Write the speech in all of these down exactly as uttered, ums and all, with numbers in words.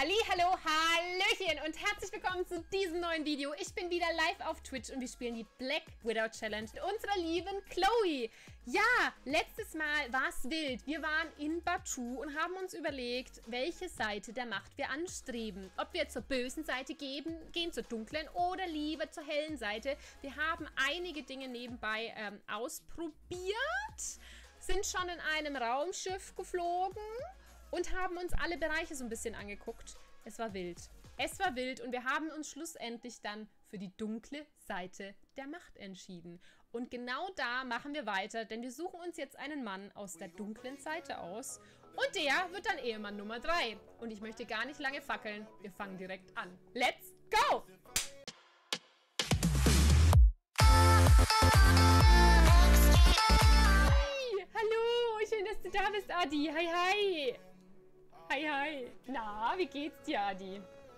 Hallihallo, Hallöchen und herzlich willkommen zu diesem neuen Video. Ich bin wieder live auf Twitch und wir spielen die Black Widow Challenge mit unserer lieben Chloe. Ja, letztes Mal war es wild. Wir waren in Batuu und haben uns überlegt, welche Seite der Macht wir anstreben. Ob wir zur bösen Seite gehen, gehen zur dunklen oder lieber zur hellen Seite. Wir haben einige Dinge nebenbei ähm, ausprobiert, sind schon in einem Raumschiff geflogen und haben uns alle Bereiche so ein bisschen angeguckt. Es war wild. Es war wild und wir haben uns schlussendlich dann für die dunkle Seite der Macht entschieden. Und genau da machen wir weiter, denn wir suchen uns jetzt einen Mann aus der dunklen Seite aus. Und der wird dann Ehemann Nummer drei. Und ich möchte gar nicht lange fackeln. Wir fangen direkt an. Let's go! Hi, hallo, schön, dass du da bist, Adi. Hi, hi. Hi, hi. Na, wie geht's dir, Adi?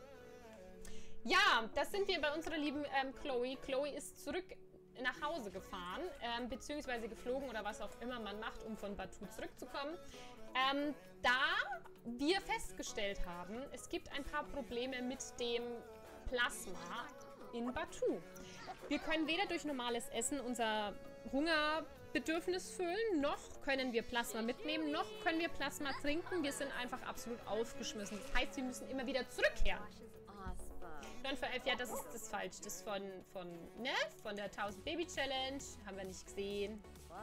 Ja, das sind wir bei unserer lieben ähm, Chloe. Chloe ist zurück nach Hause gefahren, ähm, beziehungsweise geflogen oder was auch immer man macht, um von Batuu zurückzukommen. Ähm, da wir festgestellt haben, es gibt ein paar Probleme mit dem Plasma in Batuu. Wir können weder durch normales Essen unser Hungerbedürfnis füllen, noch können wir Plasma mitnehmen, noch können wir Plasma trinken. Wir sind einfach absolut aufgeschmissen. Das heißt, wir müssen immer wieder zurückkehren. neun vor elf, ja, das ist das falsch. Das ist von, von, ne, von der tausend Baby Challenge. Haben wir nicht gesehen.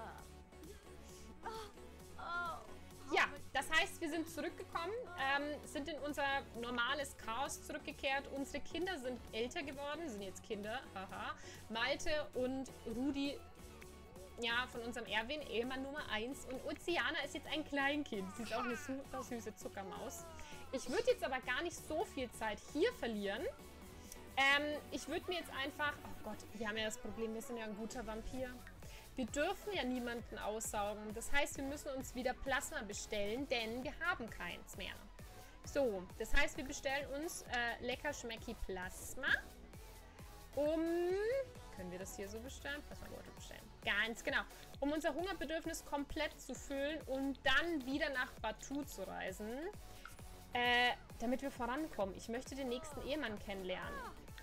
Ja, das heißt, wir sind zurückgekommen, ähm, sind in unser normales Chaos zurückgekehrt. Unsere Kinder sind älter geworden, sind jetzt Kinder, haha. Malte und Rudi, ja, von unserem Erwin, Ehemann Nummer eins. Und Oceana ist jetzt ein Kleinkind. Sie ist auch eine super süße Zuckermaus. Ich würde jetzt aber gar nicht so viel Zeit hier verlieren. Ähm, ich würde mir jetzt einfach... Oh Gott, wir haben ja das Problem, wir sind ja ein guter Vampir. Wir dürfen ja niemanden aussaugen. Das heißt, wir müssen uns wieder Plasma bestellen, denn wir haben keins mehr. So, das heißt, wir bestellen uns äh, lecker schmecki Plasma. Um... Können wir das hier so bestellen? Plasma-Beutel bestellen. Ganz genau. Um unser Hungerbedürfnis komplett zu füllen und dann wieder nach Batuu zu reisen. Äh, damit wir vorankommen. Ich möchte den nächsten Ehemann kennenlernen.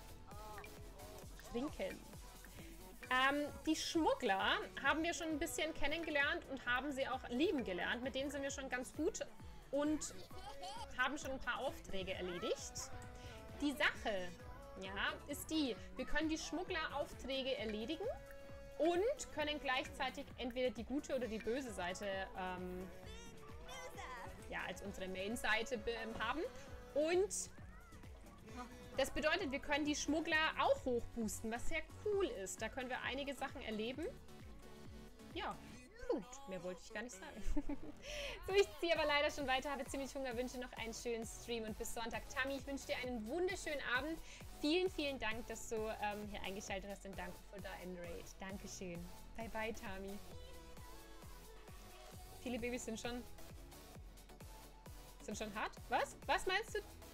Trinken. Ähm, die Schmuggler haben wir schon ein bisschen kennengelernt und haben sie auch lieben gelernt. Mit denen sind wir schon ganz gut und haben schon ein paar Aufträge erledigt. Die Sache, ja, ist die, wir können die Schmuggleraufträge erledigen und können gleichzeitig entweder die gute oder die böse Seite ähm, ja, als unsere Main-Seite haben. Und das bedeutet, wir können die Schmuggler auch hochboosten, was sehr cool ist. Da können wir einige Sachen erleben. Ja, Punkt. Mehr wollte ich gar nicht sagen. So, ich ziehe aber leider schon weiter, habe ziemlich Hunger, wünsche noch einen schönen Stream und bis Sonntag. Tami, ich wünsche dir einen wunderschönen Abend. Vielen, vielen Dank, dass du ähm, hier eingeschaltet hast und danke für deinen Raid. Dankeschön. Bye, bye, Tami. Viele Babys sind schon... Sind schon hart? Was? Was meinst du?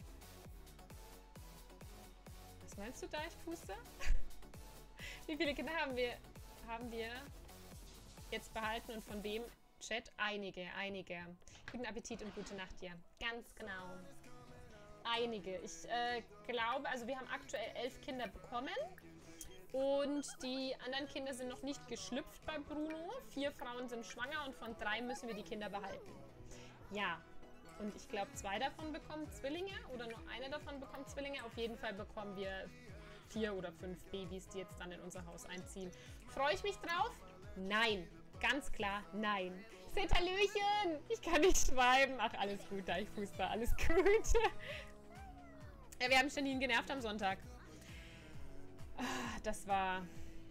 Was meinst du, Deichpuster? Wie viele Kinder haben wir, haben wir jetzt behalten und von wem? Chat? Einige, einige. Guten Appetit und gute Nacht dir. Ganz genau. Einige. Ich äh, glaube, also wir haben aktuell elf Kinder bekommen. Und die anderen Kinder sind noch nicht geschlüpft bei Bruno. Vier Frauen sind schwanger und von drei müssen wir die Kinder behalten. Ja. Und ich glaube, zwei davon bekommen Zwillinge oder nur eine davon bekommt Zwillinge. Auf jeden Fall bekommen wir vier oder fünf Babys, die jetzt dann in unser Haus einziehen. Freue ich mich drauf? Nein. Ganz klar, nein. Seht Hallöchen! Ich kann nicht schreiben. Ach, alles gut, da ich Fußball. Alles gut. Ja, wir haben Janine genervt am Sonntag. Das war...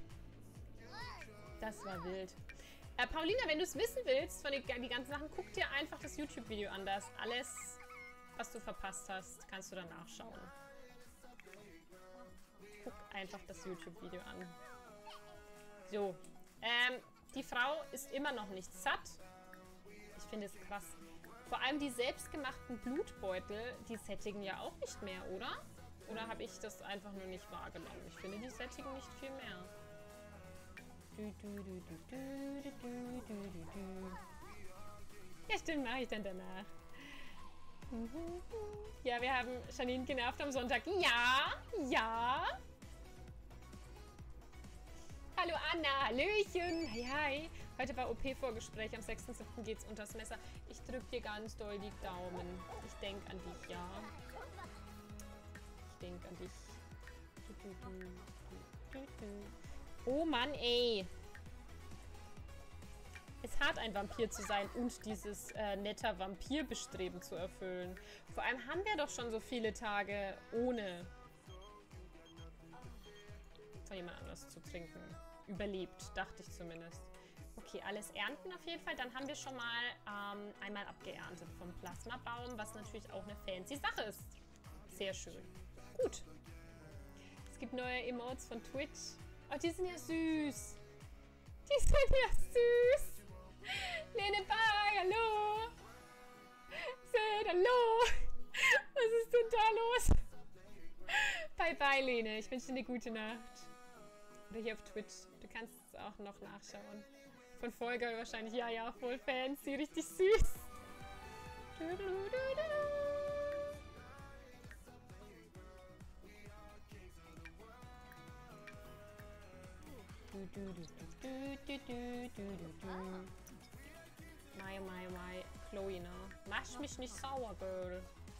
Das war wild. Äh, Paulina, wenn du es wissen willst, von den die ganzen Sachen, guck dir einfach das YouTube-Video an. Das alles, was du verpasst hast, kannst du dann nachschauen. Guck einfach das YouTube-Video an. So. Ähm, die Frau ist immer noch nicht satt. Ich finde es krass. Vor allem die selbstgemachten Blutbeutel, die sättigen ja auch nicht mehr, oder? Oder habe ich das einfach nur nicht wahrgenommen? Ich finde, die sättigen nicht viel mehr. Du, du, du, du, du, du, du, du, du. Ja, stimmt, mache ich dann danach. Ja, wir haben Janine genervt am Sonntag. Ja, ja. Hallo Anna, Hallöchen. Hi, hi. Heute war O P-Vorgespräch. Am sechsten siebten geht's unters Messer. Ich drück dir ganz doll die Daumen. Ich denk an dich, ja. Ich denk an dich. Oh Mann, ey. Es ist hart, ein Vampir zu sein und dieses äh, netter Vampirbestreben zu erfüllen. Vor allem haben wir doch schon so viele Tage ohne von jemand anders zu trinken. Überlebt, dachte ich zumindest. Okay, alles ernten auf jeden Fall. Dann haben wir schon mal ähm, einmal abgeerntet vom Plasmabaum, was natürlich auch eine fancy Sache ist. Sehr schön. Gut. Es gibt neue Emotes von Twitch. Oh, die sind ja süß. Die sind ja süß. Lene Bag, hallo. Sid, hallo. Was ist denn da los? Bye, bye, Lene. Ich wünsche dir eine gute Nacht. Oder hier auf Twitch. Du kannst es auch noch nachschauen. Von Folger wahrscheinlich. Ja, ja, voll fancy. Richtig süß. Du, du, du, du. Du, du, du, du, du, du, du, du, du. Mai, mai, mai. Chloe, ne? Mach mich nicht sauer, Girl.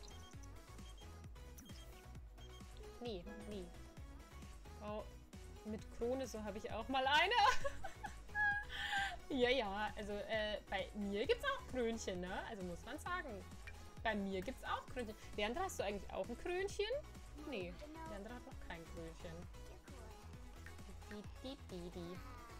Nee, nee. Oh, mit Krone, so habe ich auch mal eine. Ja, ja, also äh, bei mir gibt es auch Krönchen, ne? Also muss man sagen. Bei mir gibt es auch Krönchen. Leandra, hast du eigentlich auch ein Krönchen? Nee, Leandra hat noch kein Krönchen. Die, die, die, die.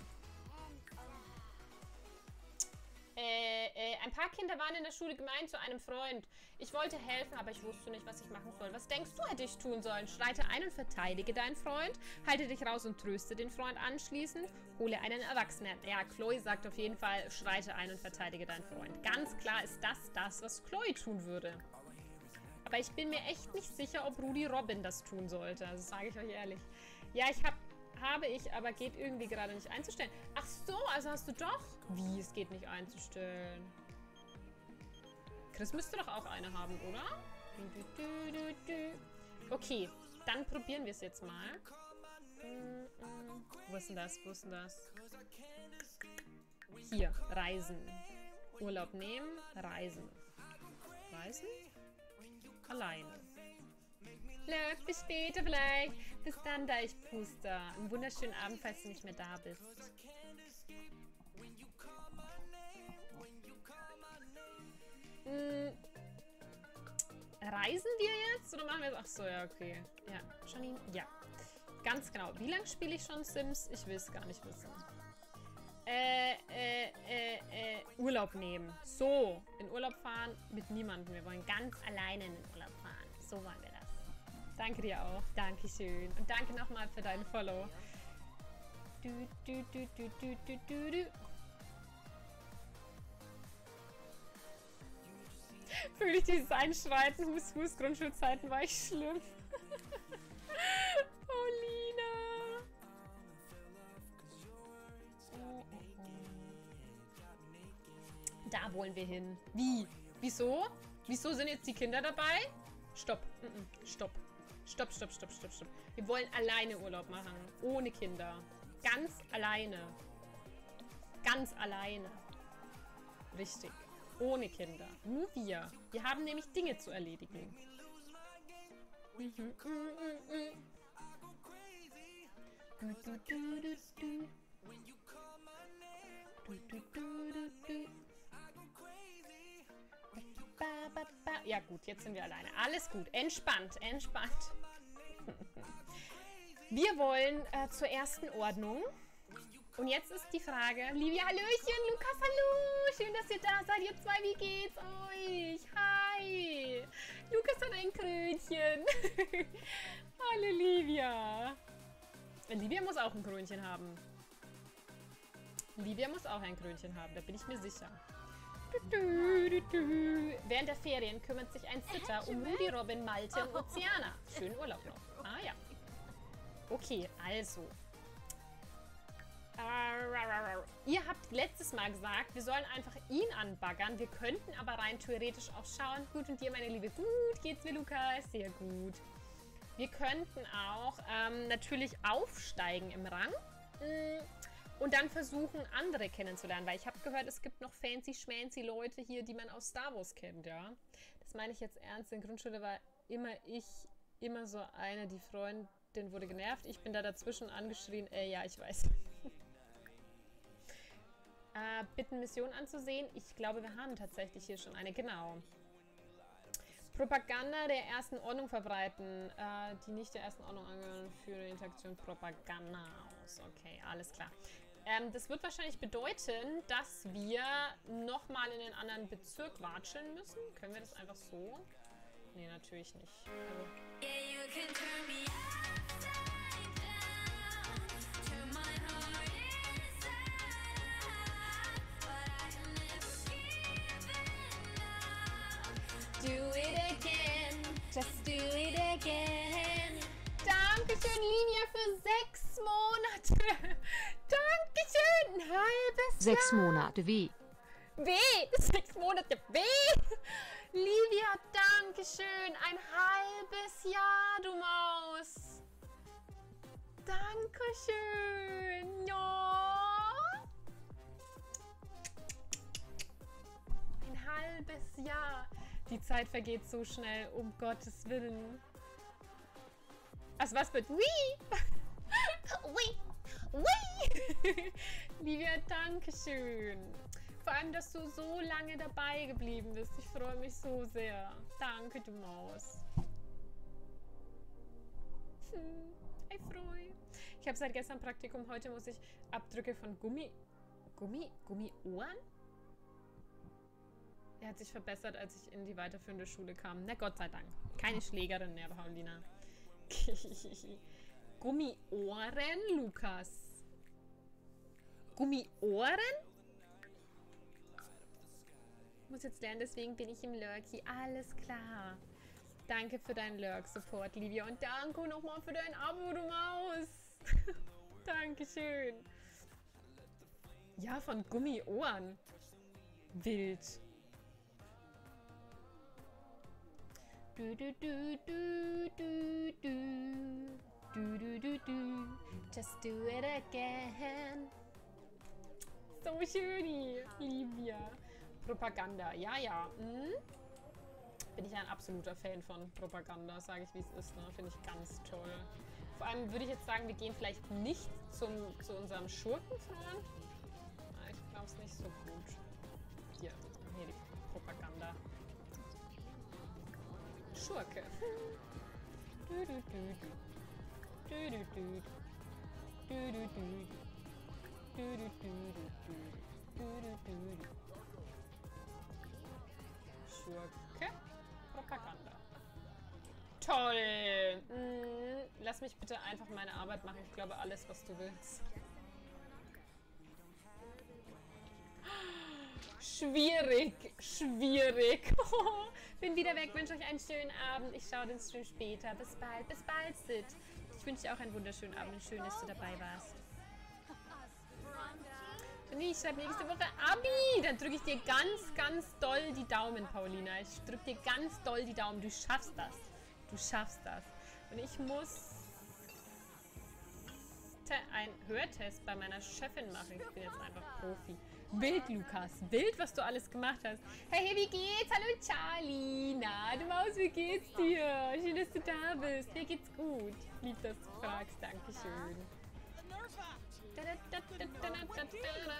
Äh, äh, ein paar Kinder waren in der Schule gemein zu einem Freund. Ich wollte helfen, aber ich wusste nicht, was ich machen soll. Was denkst du, hätte ich tun sollen? Schreite ein und verteidige deinen Freund. Halte dich raus und tröste den Freund anschließend. Hole einen Erwachsenen. Ja, Chloe sagt auf jeden Fall, schreite ein und verteidige deinen Freund. Ganz klar ist das das, was Chloe tun würde. Aber ich bin mir echt nicht sicher, ob Rudy Robin das tun sollte. Also sage ich euch ehrlich. Ja, ich habe... Habe ich, aber geht irgendwie gerade nicht einzustellen. Ach so, also hast du doch... Wie, es geht nicht einzustellen? Chris müsste doch auch eine haben, oder? Okay, dann probieren wir es jetzt mal. Wo ist denn das? Wo ist denn das? Hier, Reisen. Urlaub nehmen, Reisen. Reisen? Alleine. Love, bis später vielleicht. Bis dann, da ich puster. Einen wunderschönen Abend, falls du nicht mehr da bist. Hm. Reisen wir jetzt? Oder machen wir jetzt? Ach so, ja, okay. Ja, Janine? Ja. Ganz genau. Wie lange spiele ich schon Sims? Ich will es gar nicht wissen. Äh, äh, äh, äh, Urlaub nehmen. So, in Urlaub fahren mit niemandem. Wir wollen ganz alleine in den Urlaub fahren. So wollen wir das. Danke dir auch. Dankeschön. Und danke nochmal für deinen Follow. Du, du, du, du, du, du, du, du. Fühle ich dieses Einschreiten bis Fußgrundschulzeiten war ich schlimm. Paulina. Oh, oh, oh. Da wollen wir hin. Wie? Wieso? Wieso sind jetzt die Kinder dabei? Stopp. Mm -mm. Stopp. Stopp, stopp, stopp, stopp, stopp. Wir wollen alleine Urlaub machen. Ohne Kinder. Ganz alleine. Ganz alleine. Richtig. Ohne Kinder. Nur wir. Wir haben nämlich Dinge zu erledigen. Mhm, mm, mm, mm. Du, du, du, du, du. Du, du, du, du, du. Ba, ba, ba. Ja gut, jetzt sind wir alleine. Alles gut. Entspannt, entspannt. Wir wollen äh, zur ersten Ordnung. Und jetzt ist die Frage, Livia, Hallöchen, Lukas, hallo, schön, dass ihr da seid, ihr zwei, wie geht's euch? Hi, Lukas hat ein Krönchen. Hallo, Livia. Livia muss auch ein Krönchen haben. Livia muss auch ein Krönchen haben, da bin ich mir sicher. Du, du, du, du. Während der Ferien kümmert sich ein Sitter um Rudy, Robin, Malte und Oceana. Schönen Urlaub noch. Ah ja. Okay, also. Ihr habt letztes Mal gesagt, wir sollen einfach ihn anbaggern. Wir könnten aber rein theoretisch auch schauen. Gut, und dir, meine Liebe. Gut, geht's mir, Lukas? Sehr gut. Wir könnten auch ähm, natürlich aufsteigen im Rang. Und dann versuchen, andere kennenzulernen. Weil ich habe gehört, es gibt noch fancy-schmancy Leute hier, die man aus Star Wars kennt, ja. Das meine ich jetzt ernst. In der Grundschule war immer ich, immer so eine, die Freundin wurde genervt. Ich bin da dazwischen angeschrien. Äh, ja, ich weiß. äh, bitten, Mission anzusehen. Ich glaube, wir haben tatsächlich hier schon eine. Genau. Propaganda der ersten Ordnung verbreiten, äh, die nicht der ersten Ordnung angehören, für die Interaktion Propaganda aus. Okay, alles klar. Ähm, das wird wahrscheinlich bedeuten, dass wir nochmal in den anderen Bezirk watscheln müssen. Können wir das einfach so? Nee, natürlich nicht. Also Do it again, just do it again. Dankeschön, Linia, für sechs Monate. Dankeschön, ein halbes Sechs Jahr. Monate wie? W, sechs Monate W. Livia, Dankeschön, ein halbes Jahr, du Maus. Dankeschön, ja. Ein halbes Jahr. Die Zeit vergeht so schnell, um Gottes Willen. Also was wird? Wii! Wii! Wii! Livia, Dankeschön. Vor allem, dass du so lange dabei geblieben bist. Ich freue mich so sehr. Danke, du Maus. Hm, ich freue. Ich habe seit gestern Praktikum. Heute muss ich Abdrücke von Gummi... Gummi? Gummiohren? Er hat sich verbessert, als ich in die weiterführende Schule kam. Na Gott sei Dank. Keine Schlägerin mehr, Paulina. Gummiohren, Lukas. Gummiohren? Ich muss jetzt lernen, deswegen bin ich im Lurky. Alles klar. Danke für deinen Lurk-Support, Livia. Und danke nochmal für dein Abo, du Maus. Dankeschön. Ja, von Gummiohren. Wild. Du, du, du, du, du, du. Du, du, du, du. Just do it again. So schön, Livia. Propaganda, ja, ja. Hm? Bin ich ein absoluter Fan von Propaganda, sage ich, wie es ist. Ne? Finde ich ganz toll. Vor allem würde ich jetzt sagen, wir gehen vielleicht nicht zum, zu unserem Schurkenfreund. Ich glaube es nicht so gut. Hier, hier die Propaganda. Schurke. Du, du, du, du. Du, du, du. Du, du, du. Du, du, du, du. Du, du, du, du. Schurke. Propaganda. Toll! Hm, lass mich bitte einfach meine Arbeit machen. Ich glaube, alles, was du willst. Schwierig, schwierig. Bin wieder weg, wünsche euch einen schönen Abend. Ich schaue den Stream später. Bis bald, bis bald, Sid. Ich wünsche dir auch einen wunderschönen Abend. Schön, dass du dabei warst. Ich schreibe nächste Woche Abi. Dann drücke ich dir ganz, ganz doll die Daumen, Paulina. Ich drücke dir ganz doll die Daumen. Du schaffst das. Du schaffst das. Und ich muss einen Hörtest bei meiner Chefin machen. Ich bin jetzt einfach Profi. Wild, Lukas. Wild, was du alles gemacht hast. Hey, hey, wie geht's? Hallo, Charlie. Na, du Maus, wie geht's dir? Schön, dass du da bist. Mir geht's gut. Lieb, dass du fragst. Dankeschön. Da, da, da, da, da, da, da, da.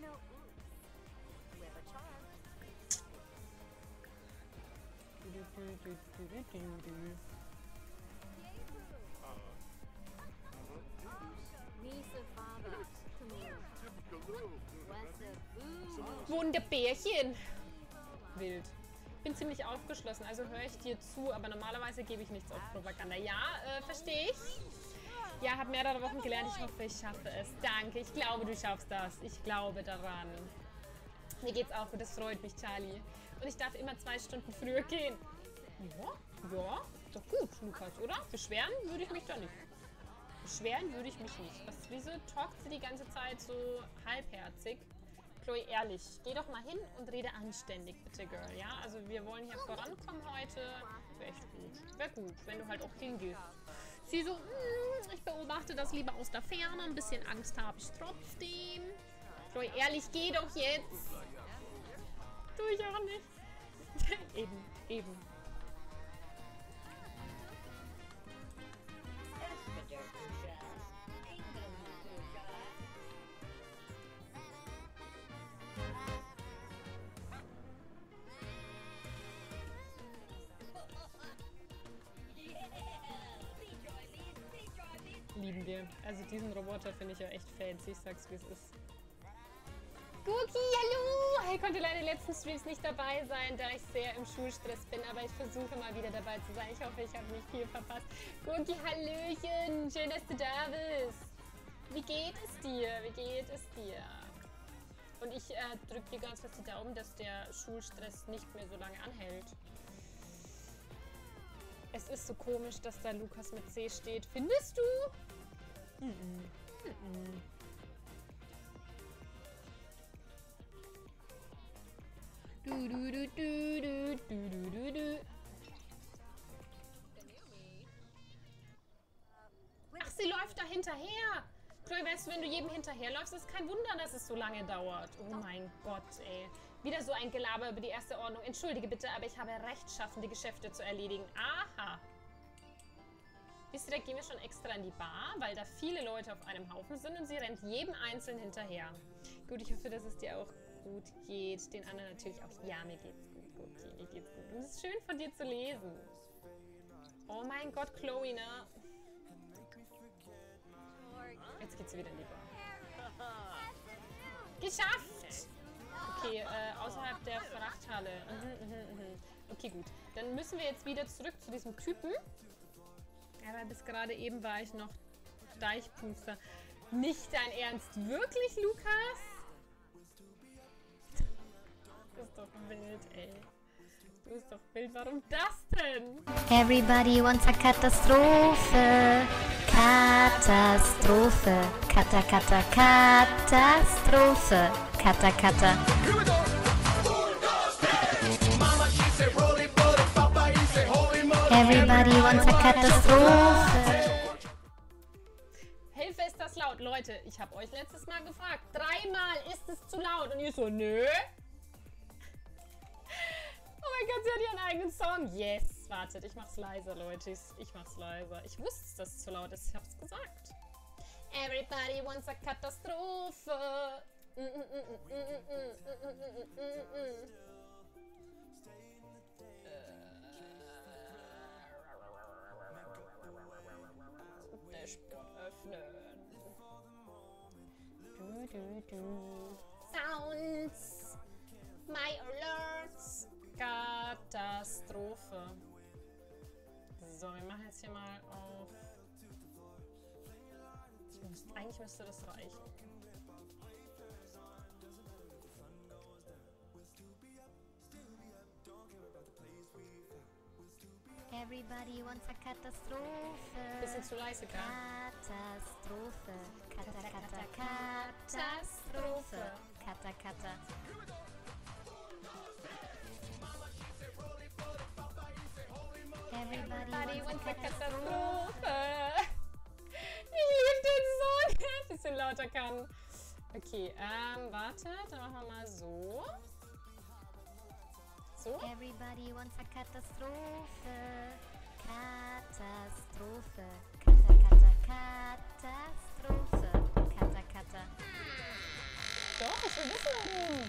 Wunderbärchen. Wild. Bin ziemlich aufgeschlossen, also höre ich dir zu, aber normalerweise gebe ich nichts auf Propaganda. Ja, äh, verstehe ich. Ja, habe mehrere Wochen gelernt. Ich hoffe, ich schaffe es. Danke. Ich glaube, du schaffst das. Ich glaube daran. Mir geht's auch gut. Das freut mich, Charlie. Und ich darf immer zwei Stunden früher gehen. Ja, ja. Ist doch gut, Lukas, oder? Beschweren würde ich mich da nicht. beschweren würde ich mich nicht. Was, wieso talkt sie die ganze Zeit so halbherzig? Chloe, ehrlich, geh doch mal hin und rede anständig, bitte, Girl, ja? Also wir wollen hier vorankommen heute. Wäre echt gut. Wäre gut, wenn du halt auch hingehst. Sie so, mm, ich beobachte das lieber aus der Ferne. Ein bisschen Angst habe ich trotzdem. Chloe, ehrlich, geh doch jetzt. Tu ich auch nicht. eben, eben. Lieben wir. Also diesen Roboter finde ich ja echt fancy, ich sag's wie es ist. Guki, hallo! Ich konnte leider in den letzten Streams nicht dabei sein, da ich sehr im Schulstress bin, aber ich versuche mal wieder dabei zu sein. Ich hoffe, ich habe nicht viel verpasst. Guki, hallöchen! Schön, dass du da bist! Wie geht es dir? Wie geht es dir? Und ich äh, drücke dir ganz fest die Daumen, dass der Schulstress nicht mehr so lange anhält. Es ist so komisch, dass da Lukas mit C steht. Findest du? Mm -mm. Mm -mm. Du, du, du, du, du, du, du, du. Ach, sie läuft da hinterher. Chloe, weißt du, wenn du jedem hinterherläufst, ist kein Wunder, dass es so lange dauert. Oh mein Gott, ey. Wieder so ein Gelaber über die erste Ordnung. Entschuldige bitte, aber ich habe rechtschaffende Geschäfte zu erledigen. Aha. Wisst ihr, da gehen wir schon extra in die Bar, weil da viele Leute auf einem Haufen sind und sie rennt jedem einzeln hinterher. Gut, ich hoffe, dass es dir auch gut geht. Den anderen natürlich auch. Ja, mir geht's gut. Okay, mir geht's gut. Und es ist schön von dir zu lesen. Oh mein Gott, Chloe, ne? Jetzt geht's wieder in die Bar. Geschafft! Okay, äh, außerhalb der Frachthalle. Mhm, mhm, mhm. Okay, gut. Dann müssen wir jetzt wieder zurück zu diesem Typen. Aber bis gerade eben war ich noch Deichpuster. Nicht dein Ernst? Wirklich, Lukas? Das ist doch wild, ey. Du bist doch wild. Warum das denn? Everybody wants a Katastrophe. Katastrophe. Kata, kata, Katastrophe. Kata, kata. Everybody wants a Katastrophe. Hilfe, ist das laut? Leute, ich habe euch letztes Mal gefragt. Dreimal ist es zu laut. Und ihr so, nö. Oh mein Gott, sie hat ihren eigenen Song. Yes. Wartet, ich mach's leiser, Leute. Ich, ich mach's leiser. Ich wusste, dass es zu laut ist. Ich hab's gesagt. Everybody wants a Katastrophe. Mm, mm, mm, mm, mm, mm, mm, mm, mm. Dashboard öffnen. Du, du, du. Sounds. My alerts. Katastrophe. So, wir machen jetzt hier mal auf. Ich muss, eigentlich müsste das reichen. Everybody wants a Katastrophe. Bisschen zu leise, gell? Katastrophe. Kata, kata, Katastrophe. Kata, kata. Everybody wants a Katastrophe. Ich liebe den Song, der ein bisschen lauter kann. Okay, ähm, warte, dann machen wir mal so. So. Everybody wants a Katastrophe. Katastrophe. Kata, kata, Katastrophe. Kata, kata. Doch, ich will wissen,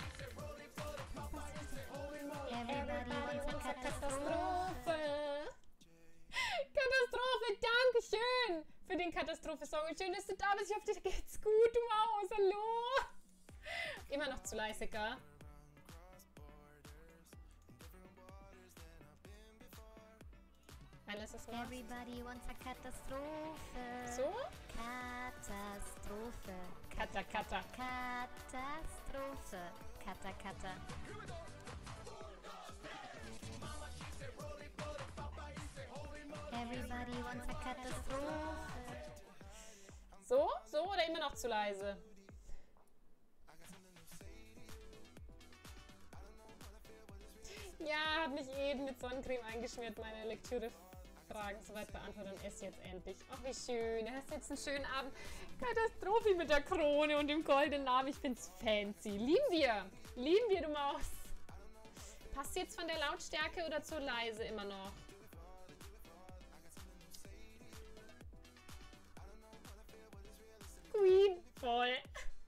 warum. Everybody wants a Katastrophe. Katastrophe. Katastrophe, danke schön für den Katastrophe-Song. Schön, dass du da bist. Ich hoffe, dir geht's gut, du Maus. Hallo. Immer noch zu leise, gell? Alles ist was. Everybody wants a Katastrophe. So? Katastrophe. Kata, kata. Katastrophe. Kata, kata. Everybody wants a Katastrophe. noch zu leise. Ja, habe mich eben mit Sonnencreme eingeschmiert, meine Lektüre-Fragen soweit beantwortet und esse jetzt endlich. Ach, wie schön. Du hast jetzt einen schönen Abend. Katastrophe mit der Krone und dem goldenen Namen. Ich find's fancy. Lieben wir. Lieben wir, du Maus. Passt jetzt von der Lautstärke oder zu leise immer noch? Queen. Voll.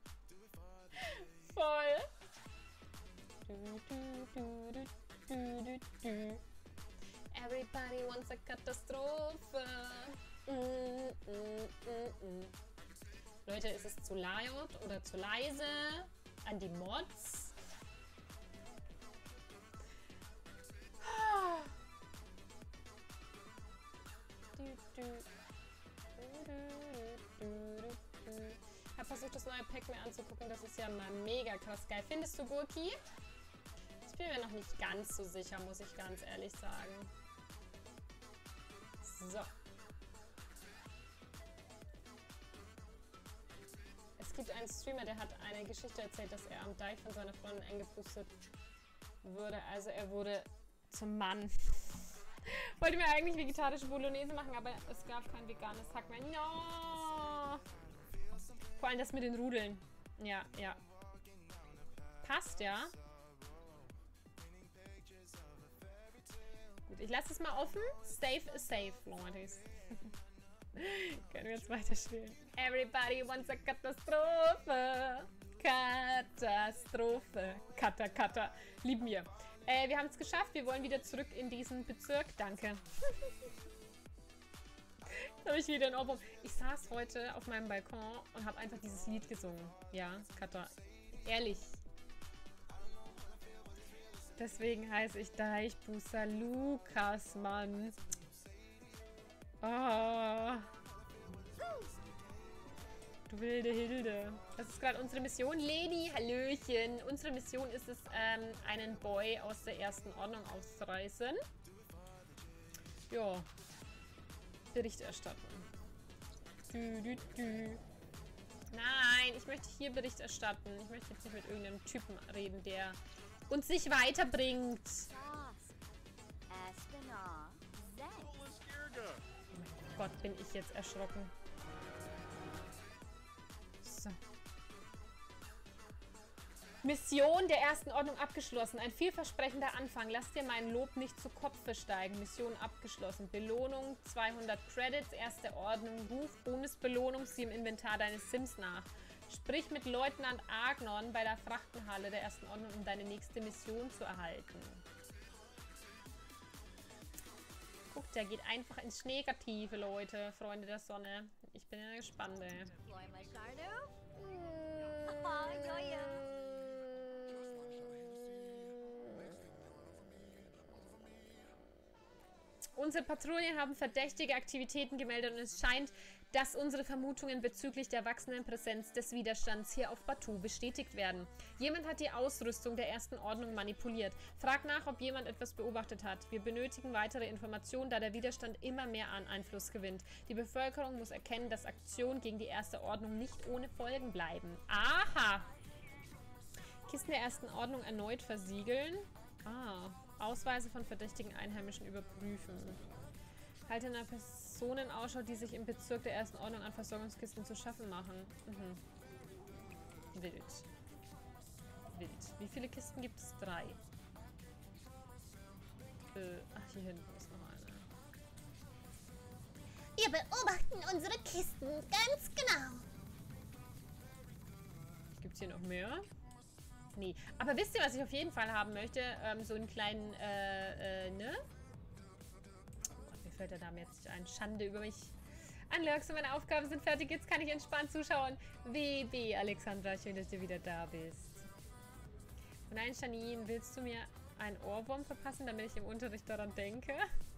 Voll. Du, du, du, du. Du, du, du. Everybody wants a Katastrophe. Mm, mm, mm, mm. Leute, ist es zu laut oder zu leise? An die Mods? Du, du. Du, du, du, du. Ich habe versucht, das neue Pack mir anzugucken. Das ist ja mal mega krass geil. Findest du, Gurki? Ich bin mir noch nicht ganz so sicher, muss ich ganz ehrlich sagen. So. Es gibt einen Streamer, der hat eine Geschichte erzählt, dass er am Deich von seiner Freundin eingepustet wurde. Also er wurde zum Mann. Wollte mir eigentlich vegetarische Bolognese machen, aber es gab kein veganes Hack mehr. No! Vor allem das mit den Rudeln. Ja, ja. Passt, ja. Gut, ich lasse es mal offen. Safe is safe, Leute. Können wir jetzt weiterspielen. Everybody wants a Katastrophe. Katastrophe. Kata, Kata. Lieben wir. Äh, wir haben es geschafft. Wir wollen wieder zurück in diesen Bezirk. Danke. Jetzt habe ich wieder einen Ohrwurm. Ich saß heute auf meinem Balkon und habe einfach dieses Lied gesungen. Ja, Kata. Ehrlich. Deswegen heiße ich Deichbußer Lukas, Mann. Oh. Du wilde Hilde. Das ist gerade unsere Mission. Leni, Hallöchen. Unsere Mission ist es, ähm, einen Boy aus der ersten Ordnung auszureißen. Ja. Bericht erstatten. Du, du, du. Nein, ich möchte hier Bericht erstatten. Ich möchte jetzt nicht mit irgendeinem Typen reden, der uns nicht weiterbringt. Oh Gott, bin ich jetzt erschrocken. So. Mission der ersten Ordnung abgeschlossen. Ein vielversprechender Anfang. Lass dir mein Lob nicht zu Kopfe steigen. Mission abgeschlossen. Belohnung zweihundert Credits. Erste Ordnung. Ruf Bonusbelohnung. Sieh im Inventar deines Sims nach. Sprich mit Leutnant Agnon bei der Frachtenhalle der ersten Ordnung, um deine nächste Mission zu erhalten. Guck, der geht einfach ins Negative, Leute. Freunde der Sonne. Ich bin ja gespannt, ey. Unsere Patrouillen haben verdächtige Aktivitäten gemeldet und es scheint, dass unsere Vermutungen bezüglich der wachsenden Präsenz des Widerstands hier auf Batuu bestätigt werden. Jemand hat die Ausrüstung der ersten Ordnung manipuliert. Frag nach, ob jemand etwas beobachtet hat. Wir benötigen weitere Informationen, da der Widerstand immer mehr an Einfluss gewinnt. Die Bevölkerung muss erkennen, dass Aktionen gegen die erste Ordnung nicht ohne Folgen bleiben. Aha! Kisten der ersten Ordnung erneut versiegeln. Ah. Ausweise von verdächtigen Einheimischen überprüfen. Halte einer Personenausschau, die sich im Bezirk der ersten Ordnung an Versorgungskisten zu schaffen machen. Mhm. Wild. Wild. Wie viele Kisten gibt es? Drei. Äh, ach, hier hinten ist noch eine. Wir beobachten unsere Kisten ganz genau. Gibt es hier noch mehr? Nee. Aber wisst ihr, was ich auf jeden Fall haben möchte? Ähm, so einen kleinen, äh, äh, ne? Oh Gott, mir fällt der Name jetzt nicht ein. Schande über mich. Anlurks und meine Aufgaben sind fertig. Jetzt kann ich entspannt zuschauen. W B, Alexandra, schön, dass du wieder da bist. Und nein, Janine, willst du mir einen Ohrwurm verpassen, damit ich im Unterricht daran denke?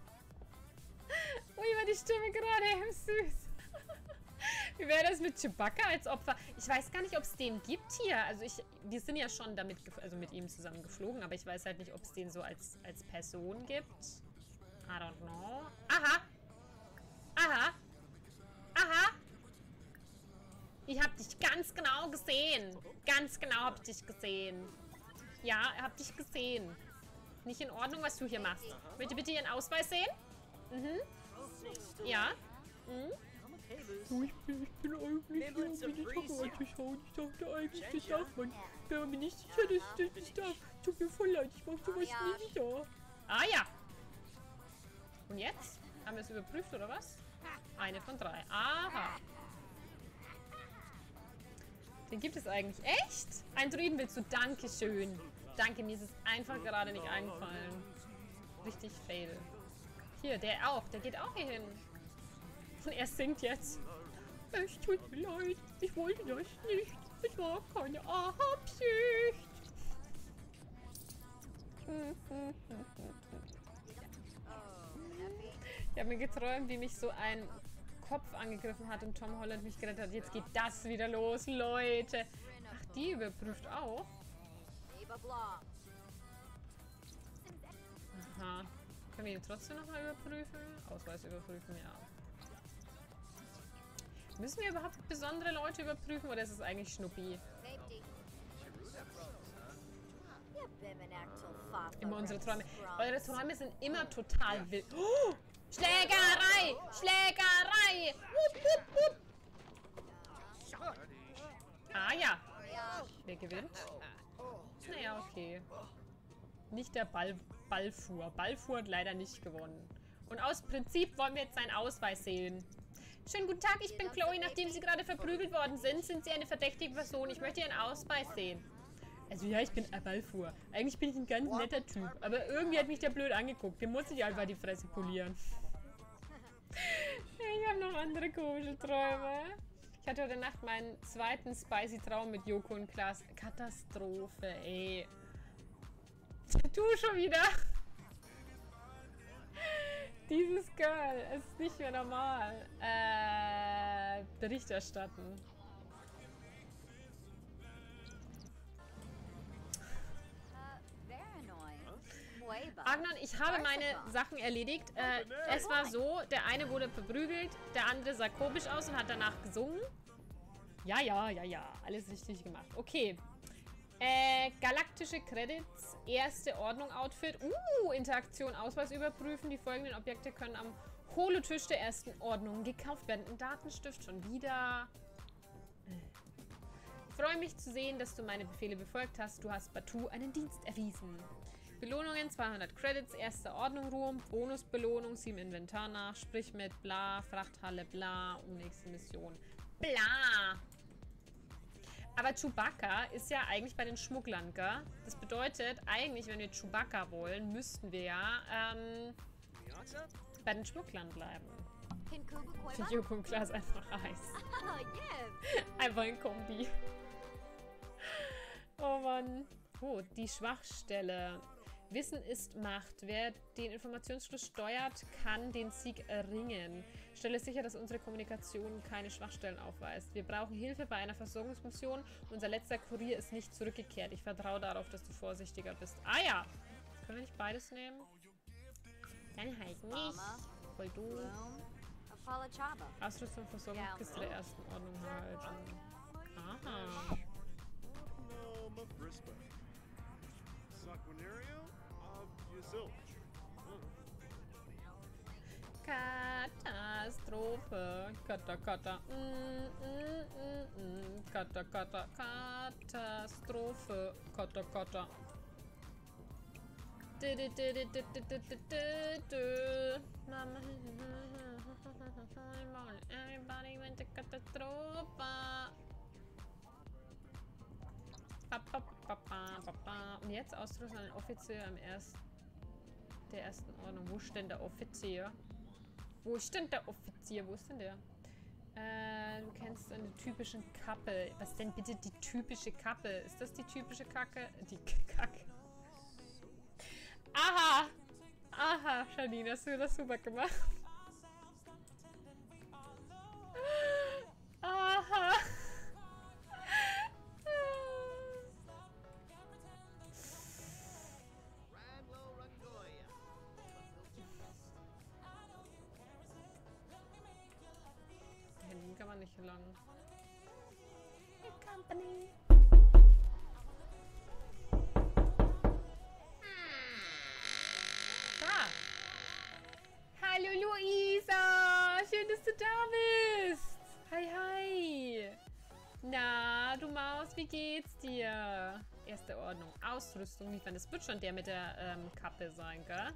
Ui, war die Stimme gerade süß. Wie wäre das mit Chewbacca als Opfer? Ich weiß gar nicht, ob es den gibt hier. Also ich, wir sind ja schon damit, also mit ihm zusammen geflogen, aber ich weiß halt nicht, ob es den so als, als Person gibt. I don't know. Aha! Aha! Aha! Ich hab dich ganz genau gesehen. Ganz genau hab ich dich gesehen. Ja, hab dich gesehen. Nicht in Ordnung, was du hier machst. Möchte bitte Ihren Ausweis sehen? Mhm. Ja. Mhm. Oh, ich bin, ich bin eigentlich hier, um mir die Sache anzuschauen. Ich dachte eigentlich, das darf man. Ich bin mir nicht sicher, dass ich das nicht darf. Tut mir voll leid, ich mach sowas nie wieder. Ah ja. Und jetzt? Haben wir es überprüft, oder was? Eine von drei. Aha. Den gibt es eigentlich. Echt? Ein Druiden willst du? Dankeschön. Danke, mir ist es einfach gerade nicht eingefallen. Richtig fail. Hier, der auch. Der geht auch hier hin. Und er singt jetzt. Es tut mir leid, ich wollte das nicht. Es war keine Absicht. Ich habe mir geträumt, wie mich so ein Kopf angegriffen hat und Tom Holland mich gerettet hat. Jetzt geht das wieder los, Leute. Ach, die überprüft auch. Aha. Können wir ihn trotzdem nochmal überprüfen? Ausweis überprüfen, ja. Müssen wir überhaupt besondere Leute überprüfen oder ist es eigentlich Schnuppi? Immer unsere Träume. Eure Träume sind immer total wild. Oh! Schlägerei! Schlägerei! Wupp, wupp, wupp. Ah ja. Wer gewinnt? Naja, okay. Nicht der Ball, Balfour. Balfour hat leider nicht gewonnen. Und aus Prinzip wollen wir jetzt seinen Ausweis sehen. Schönen guten Tag, ich bin Chloe. Nachdem Sie gerade verprügelt worden sind, sind Sie eine verdächtige Person. Ich möchte Ihren Ausweis sehen. Also ja, ich bin Balfour. Eigentlich bin ich ein ganz netter Typ. Aber irgendwie hat mich der blöd angeguckt. Dem muss ich einfach die Fresse polieren. Ich habe noch andere komische Träume. Ich hatte heute Nacht meinen zweiten spicy Traum mit Joko und Klaas. Katastrophe, ey. Du schon wieder. Dieses Girl ist nicht mehr normal. Äh, Bericht erstatten. Agnon, ich habe meine Sachen erledigt. Äh, es war so, der eine wurde verprügelt, der andere sah komisch aus und hat danach gesungen. Ja, ja, ja, ja. Alles richtig gemacht. Okay. Äh, galaktische Credits, erste Ordnung Outfit. Uh, Interaktion, Ausweis überprüfen. Die folgenden Objekte können am Holotisch der ersten Ordnung gekauft werden. Ein Datenstift schon wieder. Ich freue mich zu sehen, dass du meine Befehle befolgt hast. Du hast Batu einen Dienst erwiesen. Belohnungen, zweihundert Credits, erste Ordnung Ruhm, Bonusbelohnung, sieben Inventar nach, sprich mit bla, Frachthalle bla, um nächste Mission. Bla! Aber Chewbacca ist ja eigentlich bei den Schmugglern, gell? Das bedeutet, eigentlich, wenn wir Chewbacca wollen, müssten wir ja ähm, bei den Schmugglern bleiben. Für Joko und Klaas einfach Eis. Einfach ein Kombi. Oh Mann. Oh, die Schwachstelle. Wissen ist Macht. Wer den Informationsfluss steuert, kann den Sieg erringen. Stelle sicher, dass unsere Kommunikation keine Schwachstellen aufweist. Wir brauchen Hilfe bei einer Versorgungsmission. Unser letzter Kurier ist nicht zurückgekehrt. Ich vertraue darauf, dass du vorsichtiger bist. Ah ja! Können wir nicht beides nehmen? Dann halt nicht. Voll du. Ausrüstung, Versorgungskiste der ersten Ordnung halten. Aha. Katastrophe. Kata, kata. Mm, mm, mm, mm. Kata, kata. Katastrophe. Kata, kata. Du, du, du, du, du, du, du, du, du. Mama. Everybody went to Katastrophe. Und jetzt Ausrüstung an den Offizier im ersten, der ersten Ordnung. Wo ist denn der Offizier? Wo ist denn der Offizier? Wo ist denn der? Äh, du kennst eine typische Kappe. Was denn bitte die typische Kappe? Ist das die typische Kacke? Die Kacke. Aha! Aha, Janine, hast du das super gemacht? Aha! Hinten kann man nicht lang. company. Da. Hallo Luisa. Schön, dass du da bist. Hi, hi. Na, du Maus, wie geht's dir? Erste Ordnung. Ausrüstung liefern. Das wird schon der mit der ähm, Kappe sein, gell?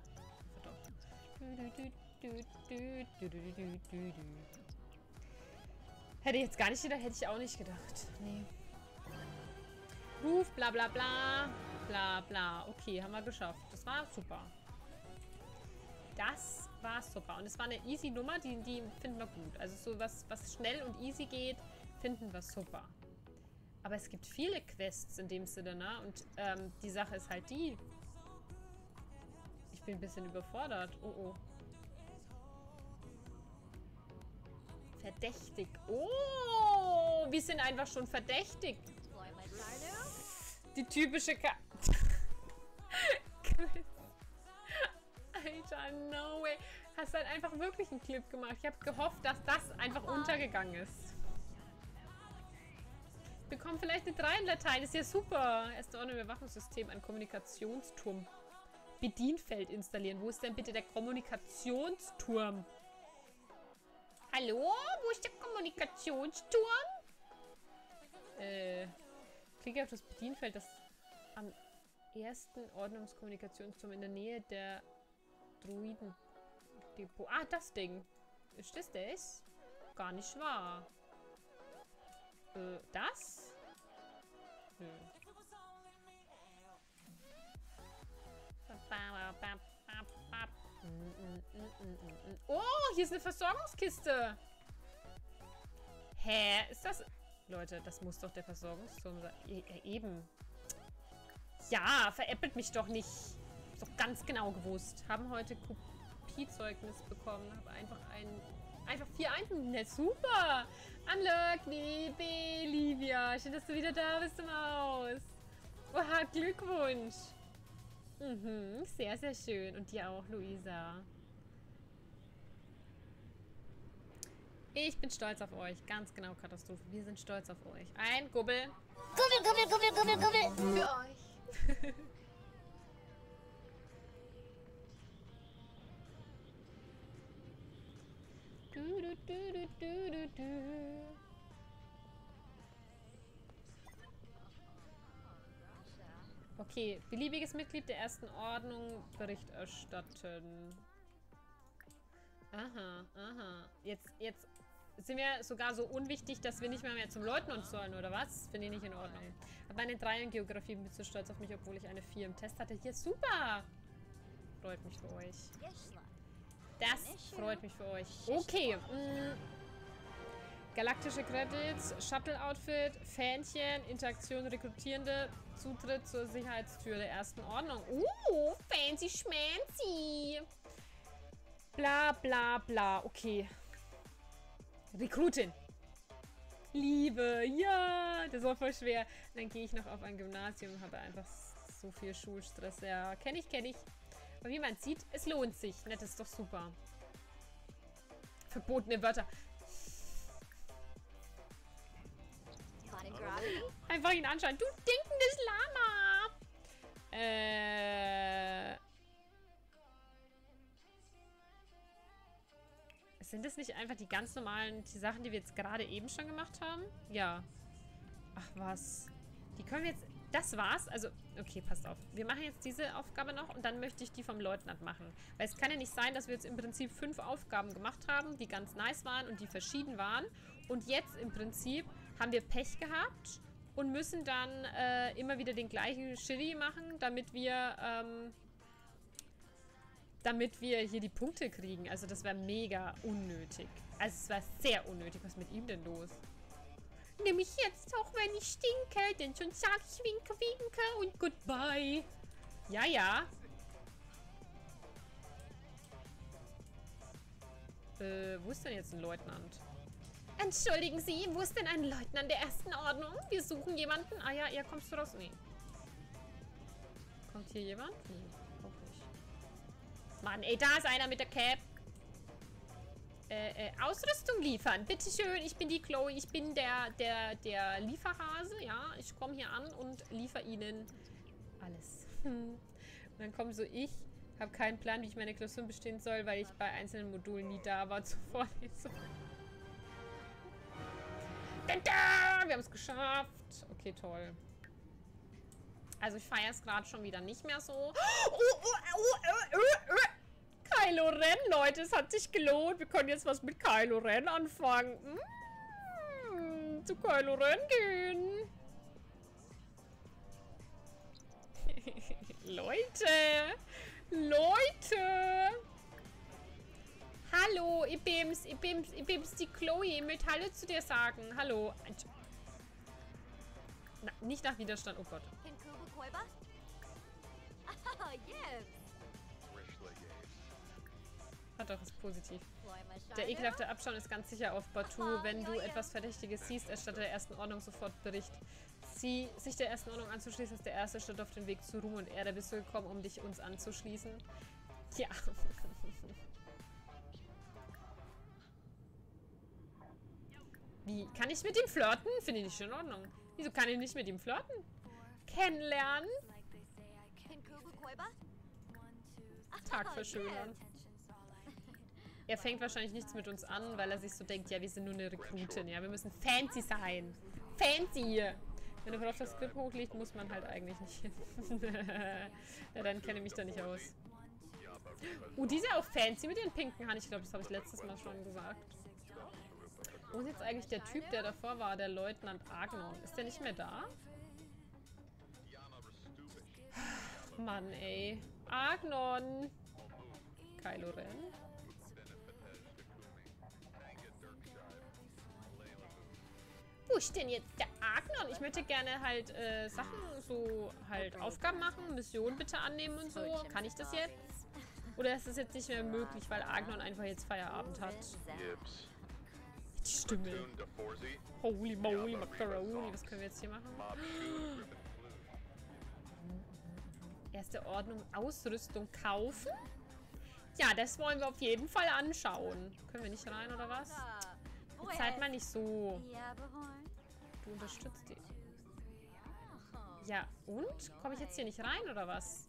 Hätte ich jetzt gar nicht gedacht, hätte ich auch nicht gedacht. Nee. Ruf, bla bla bla. Bla bla. Okay, haben wir geschafft. Das war super. Das war super. Und es war eine easy Nummer, die, die finden wir gut. Also so was, was schnell und easy geht, finden wir super. Aber es gibt viele Quests in dem Sinne, ne? Und ähm, die Sache ist halt die. Ich bin ein bisschen überfordert. Oh, oh. Verdächtig. Oh, wir sind einfach schon verdächtig. Die typische Ka Alter, no way. Hast halt einfach wirklich einen Clip gemacht. Ich habe gehofft, dass das einfach untergegangen ist. Wir bekommen vielleicht eine drei in Latein. Das ist ja super. Erste Ordnung Überwachungssystem. Ein Kommunikationsturm. Bedienfeld installieren. Wo ist denn bitte der Kommunikationsturm? Hallo? Wo ist der Kommunikationsturm? Äh, klicke auf das Bedienfeld, das am ersten Ordnungskommunikationsturm in der Nähe der Druiden-Depot. Ah, das Ding. Ist das das? Gar nicht wahr. Äh, das? Nö. Oh, hier ist eine Versorgungskiste. Hä? Ist das... Leute, das muss doch der Versorgungsturm sein. E eben. Ja, veräppelt mich doch nicht. Ist doch ganz genau gewusst. Haben heute Kopiezeugnis bekommen. Habe einfach ein... Einfach vier Einsen. Ne, super. Unlock, liebe Livia. Schön, dass du wieder da bist im Haus. Oha, Glückwunsch. Mhm, sehr, sehr schön. Und dir auch, Luisa. Ich bin stolz auf euch. Ganz genau, Katastrophe. Wir sind stolz auf euch. Ein Gubbel. Gubbel, gubbel, gubbel, gubbel, gubbel. Für euch. du, du, du, du, du, du. Okay, beliebiges Mitglied der ersten Ordnung Bericht erstatten. Aha, aha. Jetzt, jetzt sind wir sogar so unwichtig, dass wir nicht mehr, mehr zum Leutnant sollen, oder was? Finde ich nicht in Ordnung. Aber eine drei in Geografie, bin so stolz auf mich, obwohl ich eine vier im Test hatte. Hier, super! Freut mich für euch. Das freut mich für euch. Okay. Mh. Galaktische Credits, Shuttle-Outfit, Fähnchen, Interaktion, Rekrutierende, Zutritt zur Sicherheitstür der ersten Ordnung. Uh, fancy schmancy. Bla, bla, bla. Okay. Rekrutin. Liebe, ja, das war voll schwer. Dann gehe ich noch auf ein Gymnasium, habe einfach so viel Schulstress. Ja, kenne ich, kenne ich. Aber wie man sieht, es lohnt sich. Das ist doch super. Verbotene Wörter. Einfach ihn anschauen. Du stinkendes Lama! Äh... Sind das nicht einfach die ganz normalen die Sachen, die wir jetzt gerade eben schon gemacht haben? Ja. Ach was. Die können wir jetzt... Das war's. Also, okay, passt auf. Wir machen jetzt diese Aufgabe noch und dann möchte ich die vom Leutnant machen. Weil es kann ja nicht sein, dass wir jetzt im Prinzip fünf Aufgaben gemacht haben, die ganz nice waren und die verschieden waren. Und jetzt im Prinzip haben wir Pech gehabt und müssen dann äh, immer wieder den gleichen Shitty machen, damit wir, ähm, damit wir hier die Punkte kriegen. Also das wäre mega unnötig. Also es war sehr unnötig. Was ist mit ihm denn los? Nimm mich jetzt auch, wenn ich stinke, denn schon sag ich winke, winke und goodbye. Ja, ja. Äh, wo ist denn jetzt ein Leutnant? Entschuldigen Sie, wo ist denn ein Leutnant der ersten Ordnung? Wir suchen jemanden. Ah ja, ja, kommst du raus? Nee. Kommt hier jemand? Nee, auch nicht. Mann, ey, da ist einer mit der Cap. Äh, äh, Ausrüstung liefern. Bitteschön, ich bin die Chloe. Ich bin der, der, der Lieferhase. Ja, ich komme hier an und liefere ihnen alles. Und dann komme so ich. Habe keinen Plan, wie ich meine Klausuren bestehen soll, weil ich bei einzelnen Modulen nie da war zur Vorlesung. Wir haben es geschafft. Okay, toll. Also ich feiere es gerade schon wieder nicht mehr so. Oh, oh, oh, oh, oh, oh. Kylo Ren, Leute, es hat sich gelohnt. Wir können jetzt was mit Kylo Ren anfangen. Mm, zu Kylo Ren gehen. Leute. Leute. Hallo, ich bin's, ich bin's, ich bin's die Chloe. Ich möchte Hallo zu dir sagen. Hallo. Na, nicht nach Widerstand, oh Gott. Hat doch, ist positiv. Der ekelhafte Abschauen ist ganz sicher auf Batuu, wenn du etwas Verdächtiges siehst, erstatte der ersten Ordnung sofort Bericht. Sie, sich der ersten Ordnung anzuschließen, ist der erste Schritt auf den Weg zu Ruhm und Erde. Bist du gekommen, um dich uns anzuschließen? Ja. Wie? Kann ich mit ihm flirten? Finde ich nicht in Ordnung. Wieso kann ich nicht mit ihm flirten? Kennenlernen? Tag verschönern. Er fängt wahrscheinlich nichts mit uns an, weil er sich so denkt, ja, wir sind nur eine Rekrutin, ja, wir müssen fancy sein. Fancy! Wenn er auf das Skript hochlegt, muss man halt eigentlich nicht hin. Ja, dann kenne ich mich da nicht aus. Uh, die ist ja auch fancy mit den pinken Haaren. Ich glaube, das habe ich letztes Mal schon gesagt. Wo ist jetzt eigentlich der Typ, der davor war, der Leutnant Agnon? Ist der nicht mehr da? Mann, ey. Agnon! Kylo Ren? Wo ist denn jetzt der Agnon? Ich möchte gerne halt äh, Sachen, so halt Aufgaben machen, Missionen bitte annehmen und so. Kann ich das jetzt? Oder ist das jetzt nicht mehr möglich, weil Agnon einfach jetzt Feierabend hat? Die Stimme. Holy moly macaroni. Was können wir jetzt hier machen? Erste Ordnung, Ausrüstung kaufen? Ja, das wollen wir auf jeden Fall anschauen. Können wir nicht rein, oder was? Jetzt seid mal nicht so. Du unterstützt die. Ja, und? Komme ich jetzt hier nicht rein, oder was?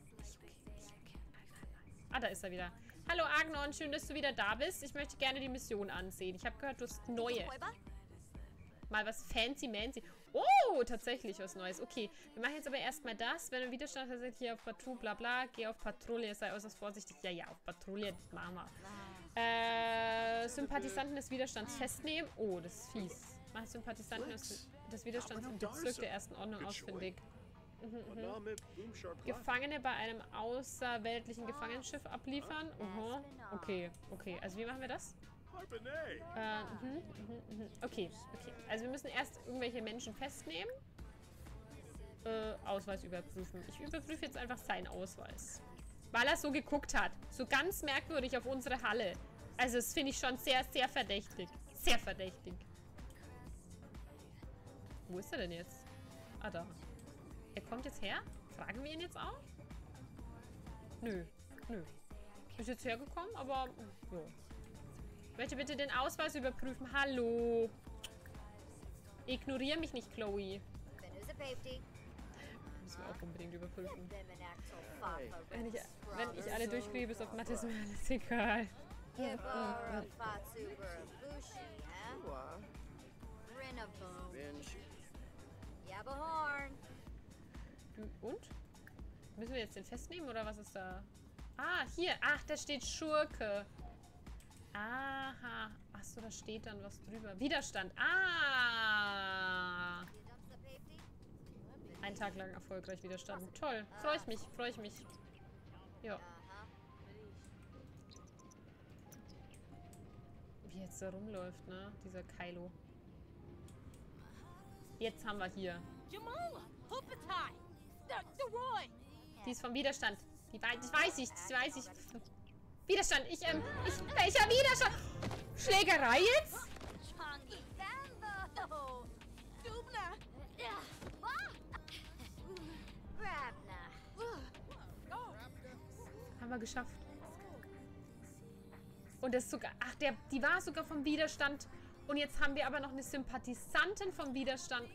Ah, da ist er wieder. Hallo Agnon, schön, dass du wieder da bist. Ich möchte gerne die Mission ansehen. Ich habe gehört, du hast neue. Mal was fancy-mancy. Oh, tatsächlich was Neues. Okay, wir machen jetzt aber erstmal das. Wenn du Widerstand hast, hier auf Batuu, bla bla, geh auf Patrouille, sei äußerst vorsichtig. Ja, ja, auf Patrouille, das machen wir. Äh, Sympathisanten des Widerstands festnehmen. Oh, das ist fies. Mach Sympathisanten des, des Widerstands im Bezirk der ersten Ordnung ausfindig. Mhm, mhm. Gefangene bei einem außerweltlichen Gefangenenschiff abliefern. Uh-huh. Okay, okay. Also wie machen wir das? Äh, mhm, mhm, mhm. Okay, okay. Also wir müssen erst irgendwelche Menschen festnehmen. Äh, Ausweis überprüfen. Ich überprüfe jetzt einfach seinen Ausweis. Weil er so geguckt hat. So ganz merkwürdig auf unsere Halle. Also das finde ich schon sehr, sehr verdächtig. Sehr verdächtig. Wo ist er denn jetzt? Ah, da. Er kommt jetzt her? Fragen wir ihn jetzt auch? Nö. Nö. Ist jetzt hergekommen, aber... Ja. Ich möchte bitte den Ausweis überprüfen. Hallo. Ignoriere mich nicht, Chloe. Müssen wir auch unbedingt überprüfen. Wenn ich, wenn ich alle durchkriege, bis auf Mathe, ist mir alles egal. Und? Müssen wir jetzt den festnehmen oder was ist da? Ah, hier. Ach, da steht Schurke. Aha. Achso, da steht dann was drüber. Widerstand. Ah. Ein Tag lang erfolgreich widerstanden. Toll. Freue ich mich. Freue ich mich. Ja. Wie jetzt da rumläuft, ne? Dieser Kylo. Jetzt haben wir hier. Die ist vom Widerstand. Die weiß, das weiß ich. Das weiß ich. Widerstand. Ich, ähm, ich, welcher Widerstand? Schlägerei jetzt? Haben wir geschafft. Und das sogar... Ach, der, die war sogar vom Widerstand. Und jetzt haben wir aber noch eine Sympathisantin vom Widerstand.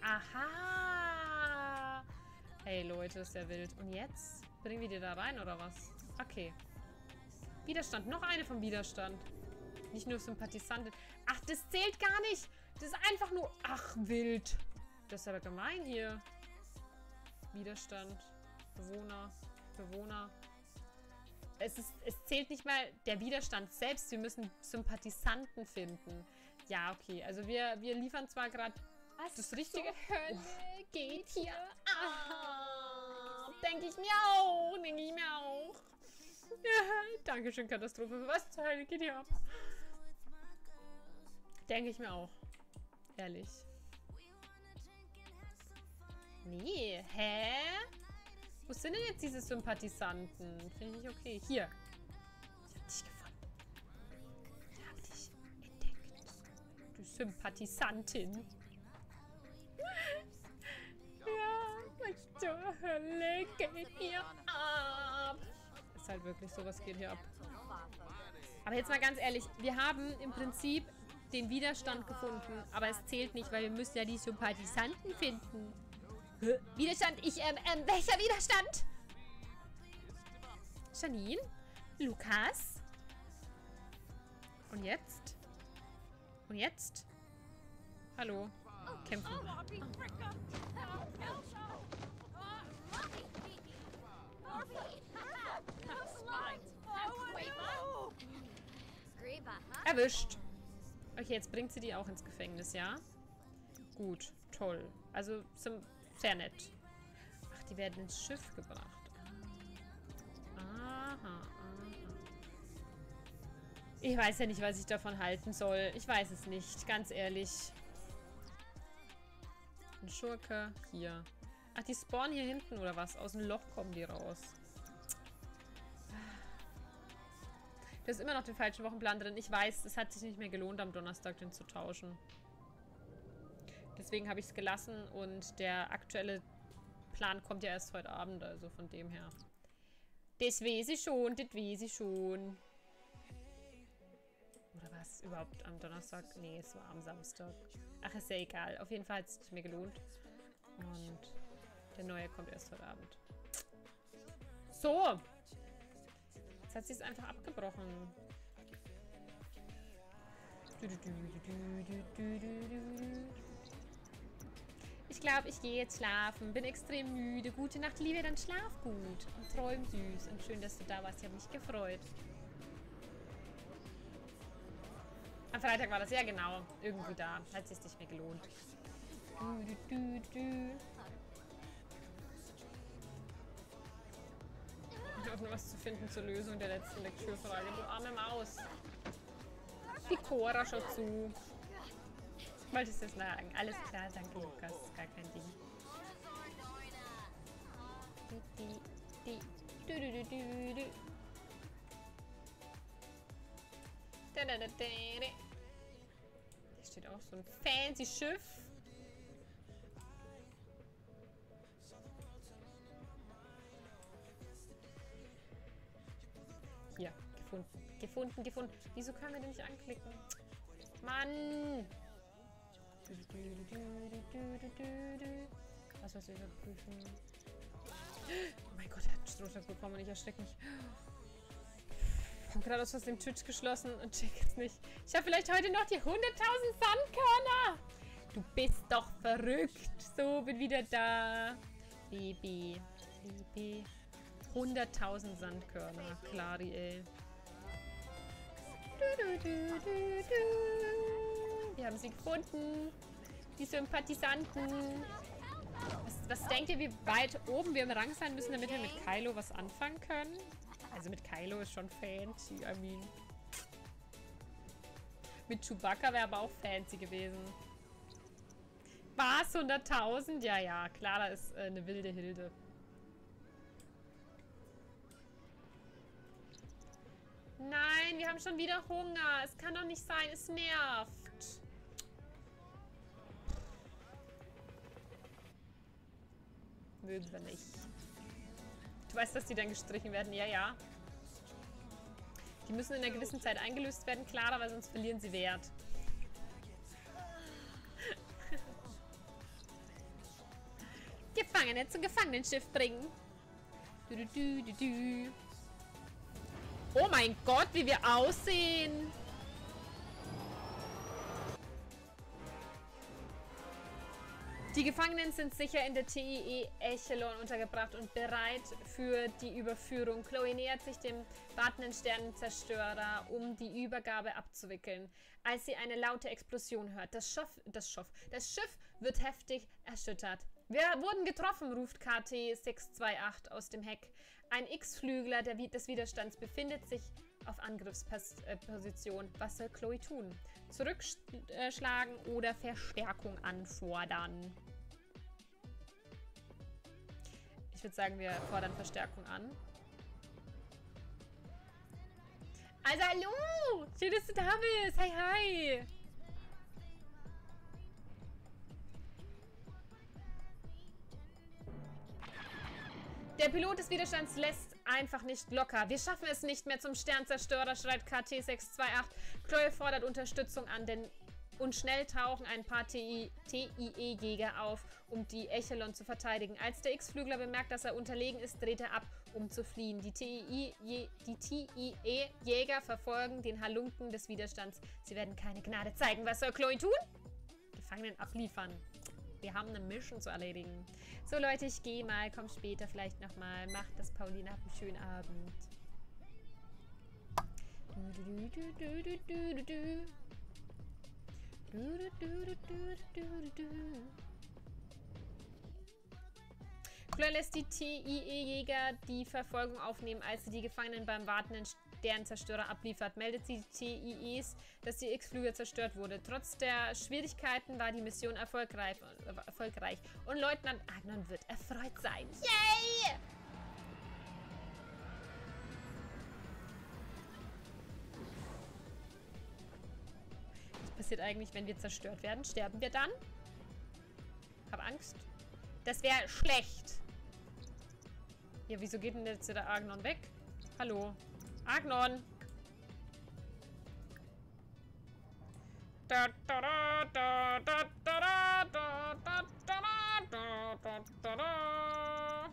Aha. Hey, Leute, ist ja wild. Und jetzt? Bringen wir die da rein, oder was? Okay. Widerstand. Noch eine vom Widerstand. Nicht nur Sympathisantin. Ach, das zählt gar nicht. Das ist einfach nur... Ach, wild. Das ist aber gemein hier. Widerstand. Bewohner. Bewohner. Es, ist, es zählt nicht mal der Widerstand selbst. Wir müssen Sympathisanten finden. Ja, okay. Also wir, wir liefern zwar gerade das richtige... Hölle geht hier ab. Denke ich mir auch. Denke ich mir auch. Ja, Dankeschön, Katastrophe. Was zur Hölle geht hier ab? Denke ich mir auch. Ehrlich. Nee, hä? Wo sind denn jetzt diese Sympathisanten? Finde ich nicht okay. Hier. Ich hab dich gefunden. Ich hab dich entdeckt. Du Sympathisantin. Ja, was zur Hölle geht hier ab? Ist halt wirklich so, was geht hier ab. Aber jetzt mal ganz ehrlich, wir haben im Prinzip den Widerstand gefunden, aber es zählt nicht, weil wir müssen ja die Sympathisanten finden. Hä? Widerstand? Ich, ähm, ähm, welcher Widerstand? Janine? Lukas? Und jetzt? Und jetzt? Hallo? Kämpfen. Erwischt. Okay, jetzt bringt sie die auch ins Gefängnis, ja? Gut, toll. Also, zum, sehr nett. Ach, die werden ins Schiff gebracht. Aha, aha. Ich weiß ja nicht, was ich davon halten soll. Ich weiß es nicht, ganz ehrlich. Ein Schurke, hier. Ach, die spawnen hier hinten, oder was? Aus dem Loch kommen die raus. Du hast immer noch den falschen Wochenplan drin. Ich weiß, es hat sich nicht mehr gelohnt, am Donnerstag den zu tauschen. Deswegen habe ich es gelassen und der aktuelle Plan kommt ja erst heute Abend, also von dem her. Das weiß ich schon, das weiß ich schon. Oder was? Überhaupt am Donnerstag? Nee, es war am Samstag. Ach, ist ja egal. Auf jeden Fall hat es sich mir gelohnt. Und der neue kommt erst heute Abend. So. Jetzt hat sie es einfach abgebrochen. Ich glaube, ich gehe jetzt schlafen. Bin extrem müde. Gute Nacht, Liebe. Dann schlaf gut. Und träum süß. Und schön, dass du da warst. Ich habe mich gefreut. Am Freitag war das. Ja, genau. Irgendwie da. Hat es sich nicht mehr gelohnt. Du, du, du, du. Ich hoffe, nur was zu finden zur Lösung der letzten Lektürfrage. Du arme Maus. Die Cora schaut zu. Wolltest du das sagen? Alles klar, danke Lukas. Gar kein Ding. Die, die, die, du, du, du, du. Da, da, da, da, da. Hier steht auch so ein fancy Schiff. Ja, gefunden. Gefunden, gefunden. Wieso können wir den nicht anklicken? Mann! Was was wir überprüfen? Oh mein Gott, er hat einen Strohsack bekommen und ich erschrecke mich. Ich habe gerade aus dem Twitch geschlossen und check jetzt nicht. Ich habe vielleicht heute noch die hunderttausend Sandkörner. Du bist doch verrückt. So, bin wieder da. Baby. Baby. hunderttausend Sandkörner. Klari, ey. Du, du, du, du, du. Wir haben sie gefunden. Die Sympathisanten. Was, was denkt ihr, wie weit oben wir im Rang sein müssen, damit wir mit Kylo was anfangen können? Also mit Kylo ist schon fancy. I mean. Mit Chewbacca wäre aber auch fancy gewesen. Was? hunderttausend? Ja, ja. Klar, da ist äh, eine wilde Hilde. Nein, wir haben schon wieder Hunger. Es kann doch nicht sein. Es nervt. Mögen wir nicht. Du weißt, dass die dann gestrichen werden? Ja, ja. Die müssen in einer gewissen Zeit eingelöst werden, klarer, weil sonst verlieren sie Wert. Gefangene zum Gefangenenschiff bringen. Du, du, du, du, du. Oh mein Gott, wie wir aussehen. Die Gefangenen sind sicher in der T I E Echelon untergebracht und bereit für die Überführung. Chloe nähert sich dem wartenden Sternenzerstörer, um die Übergabe abzuwickeln. Als sie eine laute Explosion hört, das Schiff, das Schiff, das Schiff wird heftig erschüttert. Wir wurden getroffen, ruft K T sechs zwei acht aus dem Heck. Ein X-Flügler des Widerstands befindet sich auf Angriffsposition. Was soll Chloe tun? Zurückschlagen oder Verstärkung anfordern? Ich würde sagen, wir fordern Verstärkung an. Also hallo! Schön, dass du da bist. Hi, hi! Der Pilot des Widerstands lässt einfach nicht locker. Wir schaffen es nicht mehr zum Sternzerstörer, schreit K T sechs zwei acht. Chloe fordert Unterstützung an, denn und schnell tauchen ein paar T I E-Jäger auf, um die Echelon zu verteidigen. Als der X-Flügler bemerkt, dass er unterlegen ist, dreht er ab, um zu fliehen. Die T I E-Jäger verfolgen den Halunken des Widerstands. Sie werden keine Gnade zeigen. Was soll Chloe tun? Gefangenen abliefern. Wir haben eine Mission zu erledigen. So Leute, ich gehe mal. Komm später vielleicht nochmal. Macht das, Paulina. Habt einen schönen Abend. Du, du, du, du, du, du, du, du. Du, du, du, du, du, du, du. Chloe lässt die T I E-Jäger die Verfolgung aufnehmen, als sie die Gefangenen beim wartenden Sternenzerstörer abliefert. Meldet sie die T I Es, dass die X-Flügel zerstört wurde. Trotz der Schwierigkeiten war die Mission erfolgreich, äh, erfolgreich. Und Leutnant Agnon wird erfreut sein. Yay! Was passiert eigentlich, wenn wir zerstört werden? Sterben wir dann? Hab Angst. Das wäre schlecht. Ja, wieso geht denn jetzt der Agnon weg? Hallo? Agnon! Da, da, da, da, da, da, da, da, da, da, da, da.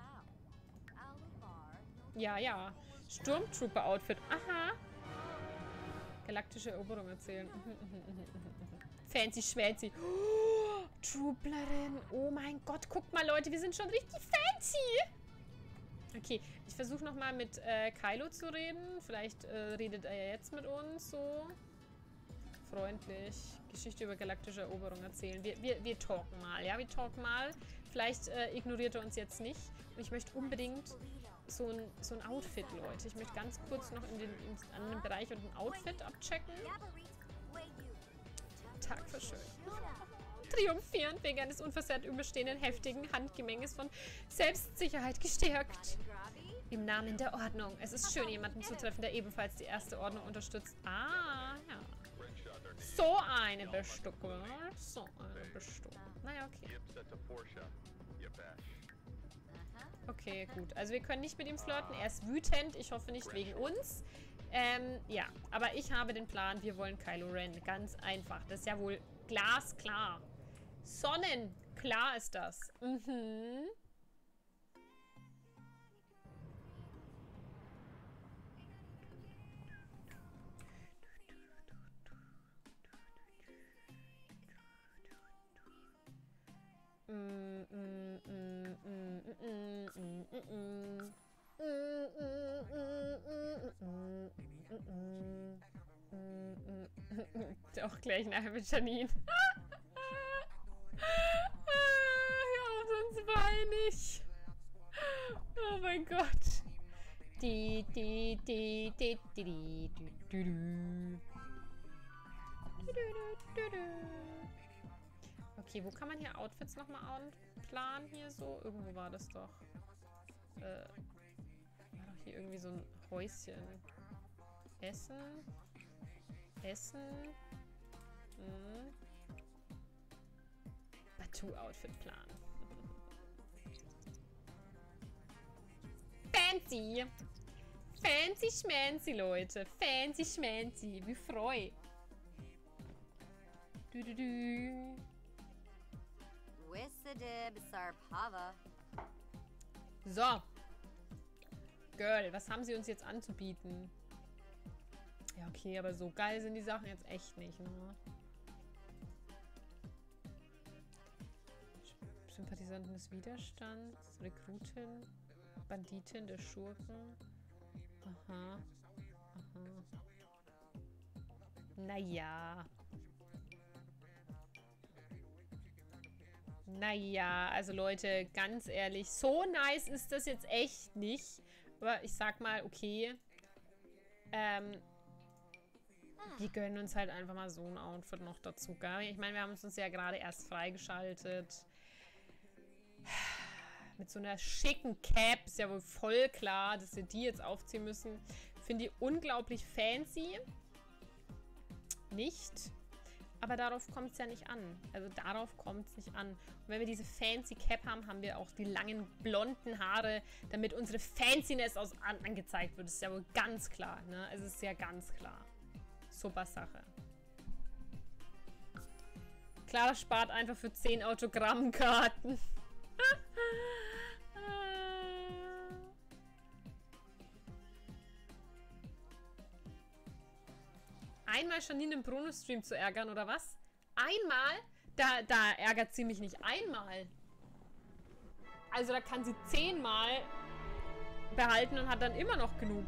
Ja, ja. Sturmtrooper-Outfit. Aha. Galaktische Eroberung erzählen. Fancy schwänzy. Oh, Trooplerin. Oh mein Gott. Guckt mal, Leute. Wir sind schon richtig fancy. Okay, ich versuche nochmal mit äh, Kylo zu reden. Vielleicht äh, redet er ja jetzt mit uns so. Freundlich. Geschichte über galaktische Eroberung erzählen. Wir, wir, wir talken mal, ja? Wir talken mal. Vielleicht äh, ignoriert er uns jetzt nicht. Und ich möchte unbedingt so ein, so ein Outfit, Leute. Ich möchte ganz kurz noch in den in, an den Bereich und ein Outfit abchecken. Tag für schön. Triumphierend wegen eines unversehrt überstehenden heftigen Handgemenges von Selbstsicherheit gestärkt. Im Namen der Ordnung. Es ist schön, jemanden zu treffen, der ebenfalls die erste Ordnung unterstützt. Ah, ja. So eine Bestückung. So eine Bestückung. Naja, okay. Okay, gut. Also wir können nicht mit ihm flirten. Er ist wütend. Ich hoffe nicht wegen uns. Ähm, ja. Aber ich habe den Plan. Wir wollen Kylo Ren. Ganz einfach. Das ist ja wohl glasklar. Sonnenklar ist das. Mhm. Auch gleich nachher mit Janine. Ja, sonst weine ich. Oh mein Gott. Die, die, die, die, die, die, die, die. Okay, wo kann man hier Outfits nochmal planen? Hier so? Irgendwo war das doch. Äh, war doch hier irgendwie so ein Häuschen. Essen. Essen. Hm. Batu-Outfit-Plan. Fancy. Fancy schmancy, Leute. Fancy schmancy. Wie freu. Du, du, du. So. Girl, was haben sie uns jetzt anzubieten? Ja, okay, aber so geil sind die Sachen jetzt echt nicht, ne? Sympathisanten des Widerstands, Rekrutin, Banditin der Schurken. Aha. Aha. Naja. Naja, also Leute, ganz ehrlich, so nice ist das jetzt echt nicht. Aber ich sag mal, okay. Ähm, wir gönnen uns halt einfach mal so ein Outfit noch dazu, gell? Ich meine, wir haben uns ja gerade erst freigeschaltet. Mit so einer schicken Cap. Ist ja wohl voll klar, dass wir die jetzt aufziehen müssen. Finde ich unglaublich fancy. Nicht. Aber darauf kommt es ja nicht an. Also darauf kommt es nicht an. Und wenn wir diese fancy Cap haben, haben wir auch die langen blonden Haare, damit unsere Fanciness aus an angezeigt wird. Das ist ja wohl ganz klar. Ne? Es ist ja ganz klar. Super Sache. Clara spart einfach für zehn Autogrammkarten. Einmal Janine im Bruno-Stream zu ärgern, oder was? Einmal? Da, da ärgert sie mich nicht einmal. Also da kann sie zehnmal behalten und hat dann immer noch genug.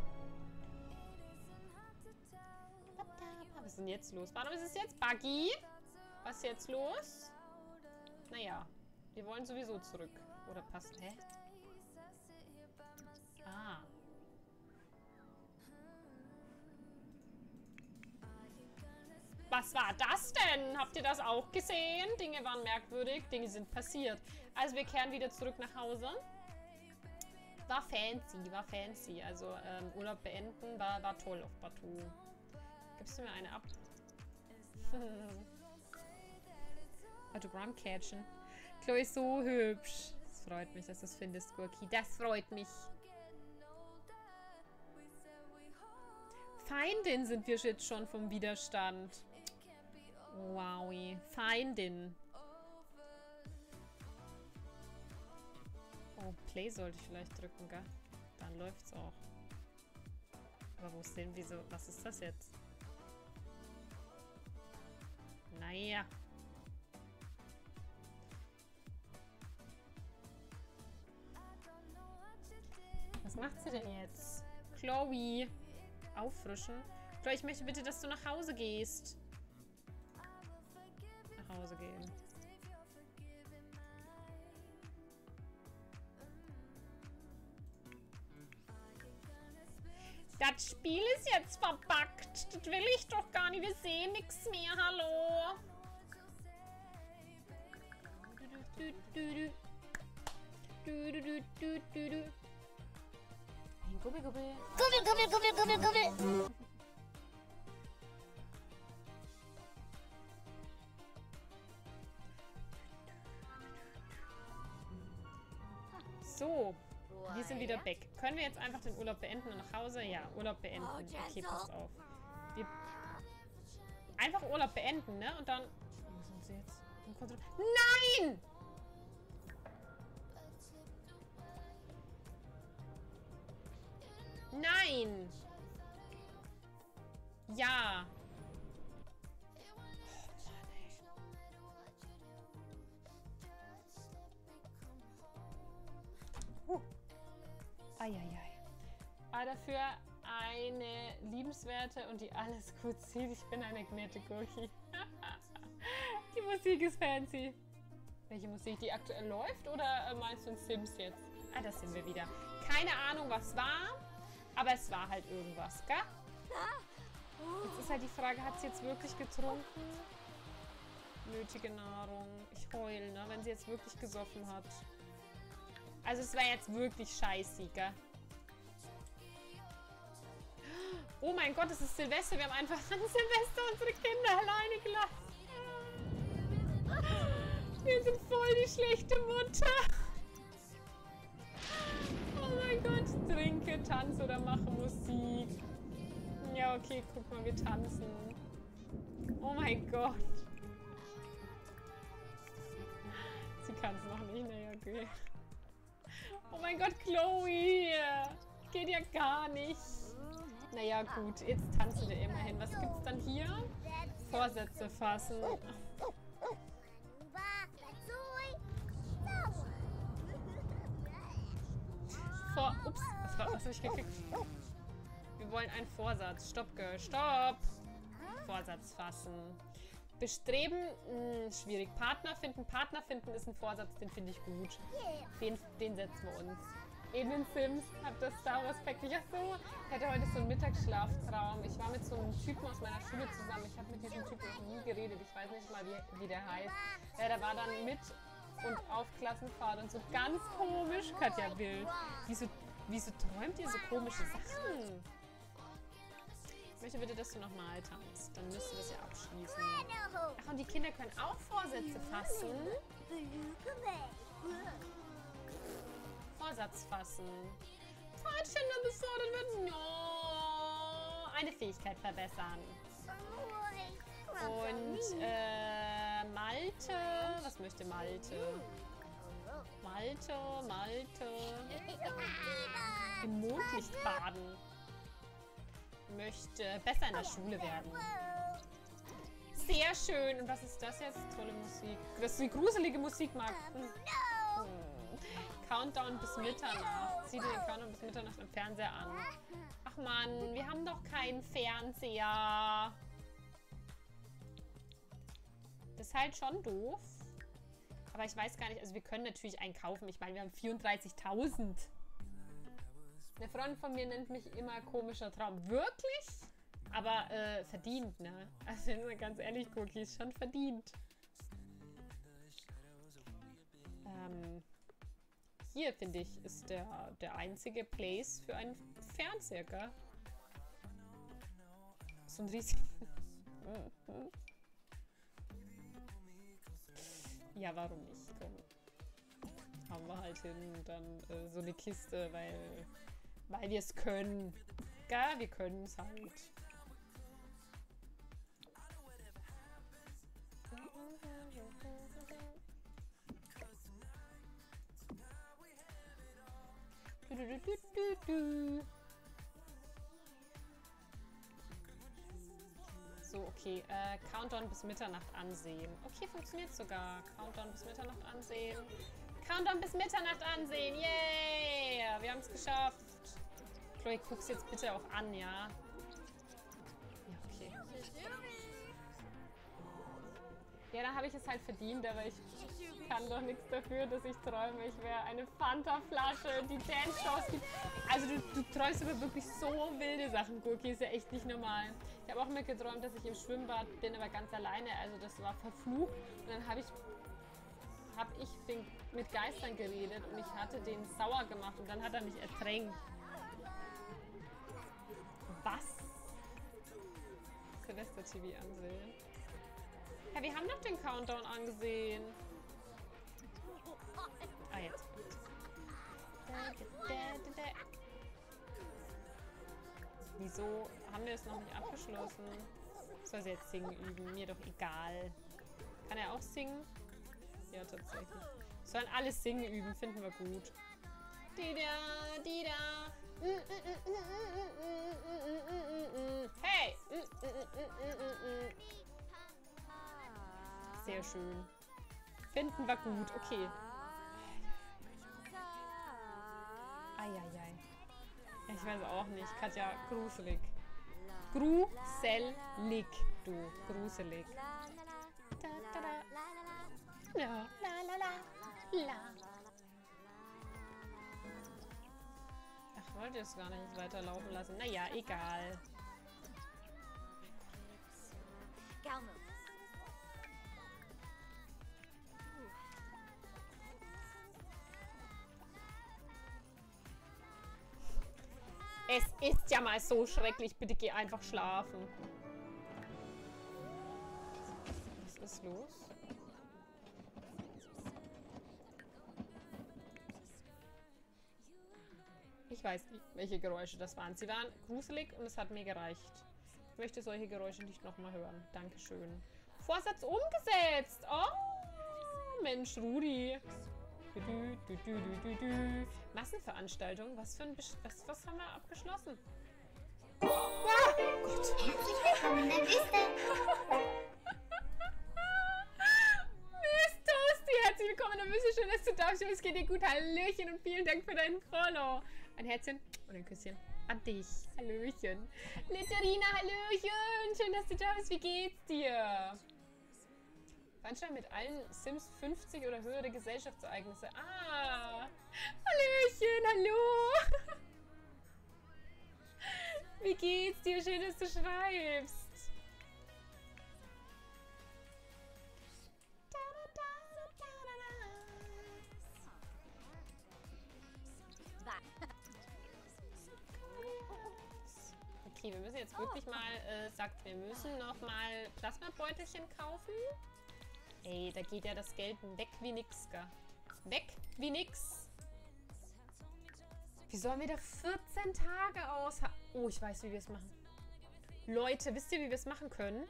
Was ist denn jetzt los? Warum ist es jetzt Buggy? Was ist jetzt los? Naja, wir wollen sowieso zurück. Oder passt? Hä? Ah. Was war das denn? Habt ihr das auch gesehen? Dinge waren merkwürdig, Dinge sind passiert. Also wir kehren wieder zurück nach Hause. War fancy, war fancy. Also ähm, Urlaub beenden, war, war toll auf Batu. Gibst du mir eine ab? Autogramm catchen. Chloe ist so hübsch. Das freut mich, dass du es findest, Gurki. Das freut mich. Feindin sind wir jetzt schon vom Widerstand. Wowi. Feindin. Oh, Play sollte ich vielleicht drücken, gell? Dann läuft's auch. Aber wo ist denn, wieso? Was ist das jetzt? Naja. Was macht sie denn jetzt? Chloe. Auffrischen. Chloe, ich möchte bitte, dass du nach Hause gehst. Nach Hause gehen. Das Spiel ist jetzt verbuggt. Das will ich doch gar nicht. Wir sehen nichts mehr. Hallo. Du, du, du, du, du, du, du, du, du. Gubbel, gubbel. Gubbel, gubbel, gubbel, gubbel, gubbel. So, wir sind wieder back. Können wir jetzt einfach den Urlaub beenden und nach Hause? Ja, Urlaub beenden. Okay, pass auf. Wir einfach Urlaub beenden, ne? Und dann... Wo sind sie jetzt? Nein! Nein! Ja! Oh, uh. Eieiei. Aber dafür eine liebenswerte und die alles gut sieht. Ich bin eine nette Gurki. Die Musik ist fancy. Welche Musik? Die aktuell läuft? Oder meinst du in Sims jetzt? Ah, das sind wir wieder. Keine Ahnung, was war. Aber es war halt irgendwas, gell? Jetzt ist halt die Frage, hat sie jetzt wirklich getrunken? Nötige Nahrung. Ich heul, ne? Wenn sie jetzt wirklich gesoffen hat. Also es war jetzt wirklich scheiße, gell? Oh mein Gott, es ist Silvester. Wir haben einfach an Silvester unsere Kinder alleine gelassen. Wir sind voll die schlechte Mutter. Oh mein Gott, trinke, tanze oder mache Musik. Ja, okay, guck mal, wir tanzen. Oh mein Gott. Sie kann es noch nicht, naja, okay. Oh mein Gott, Chloe! Geht ja gar nicht. Naja, gut, jetzt tanzen wir immerhin. Was gibt's dann hier? Vorsätze fassen. Vor... Ups, was, war, was habe ich gekriegt? Wir wollen einen Vorsatz. Stopp, Girl, stopp! Vorsatz fassen. Bestreben, mh, schwierig. Partner finden. Partner finden ist ein Vorsatz, den finde ich gut. Den, den setzen wir uns. In den Sims hat das Star Wars Pack nicht. Ach so, ich hatte heute so einen Mittagsschlaftraum. Ich war mit so einem Typen aus meiner Schule zusammen. Ich habe mit diesem Typen noch nie geredet. Ich weiß nicht mal, wie, wie der heißt. Ja, der war dann mit und auf Klassenfahrt und so ganz komisch. Katja Wild. Wieso, wieso träumt ihr so komische Sachen? Ich möchte bitte, dass du nochmal tanzt. Dann müsste das ja abschließen. Ach, und die Kinder können auch Vorsätze fassen. Vorsatz fassen. Pfadfinder befördert werden. No. Eine Fähigkeit verbessern. Und äh, Malte. Was möchte Malte? Malte, Malte. Im Mondlicht baden. Möchte besser in der Schule werden. Sehr schön. Und was ist das jetzt? Tolle Musik. Dass du die gruselige Musik magst. Hm. Countdown bis Mitternacht. Zieh dir den Countdown bis Mitternacht im Fernseher an. Ach Mann, wir haben doch keinen Fernseher. Das ist halt schon doof. Aber ich weiß gar nicht, also wir können natürlich einen kaufen. Ich meine, wir haben vierunddreißigtausend. Eine Freundin von mir nennt mich immer komischer Traum. Wirklich? Aber äh, verdient, ne? Also ganz ehrlich, Cookie, ist schon verdient. Ähm, hier, finde ich, ist der, der einzige Place für einen Fernseher, gell? So ein riesiger... Ja, warum nicht? Komm. Haben wir halt hin und dann äh, so eine Kiste, weil... Weil wir es können. Gell? Wir können es halt. Du, du, du, du, du. So, okay. Äh, Countdown bis Mitternacht ansehen. Okay, funktioniert sogar. Countdown bis Mitternacht ansehen. Countdown bis Mitternacht ansehen. Yeah! Wir haben es geschafft. Chloe, guck's jetzt bitte auch an, ja? Ja, okay. Ja, dann habe ich es halt verdient, aber ich kann doch nichts dafür, dass ich träume. Ich wäre eine Fanta-Flasche, die Dance-Shows gibt. Also du, du träumst aber wirklich so wilde Sachen, Gurki. Ist ja echt nicht normal. Ich habe auch immer geträumt, dass ich im Schwimmbad bin, aber ganz alleine. Also das war verflucht. Und dann habe ich, hab ich den, mit Geistern geredet und ich hatte den sauer gemacht und dann hat er mich ertränkt. Was? Silvester-T V ansehen. Ja, wir haben doch den Countdown angesehen. Ah, jetzt. Wieso haben wir es noch nicht abgeschlossen? Soll sie jetzt singen üben? Mir doch egal. Kann er auch singen? Ja, tatsächlich. Sollen alle singen üben, finden wir gut. Dida, dida. Hey! Sehr schön. Finden wir gut, okay. Eieiei. Ich weiß auch nicht. Katja, gruselig. Gruselig, du. Gruselig. Da, da, da. Ja. La la la la. Ich wollte es gar nicht weiterlaufen lassen. Naja, egal. Es ist ja mal so schrecklich. Bitte geh einfach schlafen. Was ist los? Ich Ich weiß nicht, welche Geräusche das waren. Sie waren gruselig und es hat mir gereicht. Ich möchte solche Geräusche nicht nochmal hören. Dankeschön. Vorsatz umgesetzt. Oh, Mensch, Rudi. Du, du, du, du, du, du. Massenveranstaltung? Was für ein... Besch was, was haben wir abgeschlossen? Ah, Gott. Herzlich willkommen in der Wüste. Miss Toasty, herzlich willkommen in der Wüste. Schön, dass du da bist. Es geht dir gut. Hallöchen und vielen Dank für deinen Follow. Ein Herzchen und ein Küsschen an dich. Hallöchen. Litterina, hallöchen. Schön, dass du da bist. Wie geht's dir? Veranstaltung mit allen Sims fünfzig oder höhere Gesellschaftsereignisse. Ah. Hallöchen, hallo. Wie geht's dir? Schön, dass du schreibst. Okay, wir müssen jetzt wirklich mal, äh, sagt, wir müssen noch mal Plasmabeutelchen kaufen. Ey, da geht ja das Geld weg wie nix, gell? Weg wie nix. Wie sollen wir da vierzehn Tage aus... Oh, ich weiß, wie wir es machen. Leute, wisst ihr, wie wir es machen können?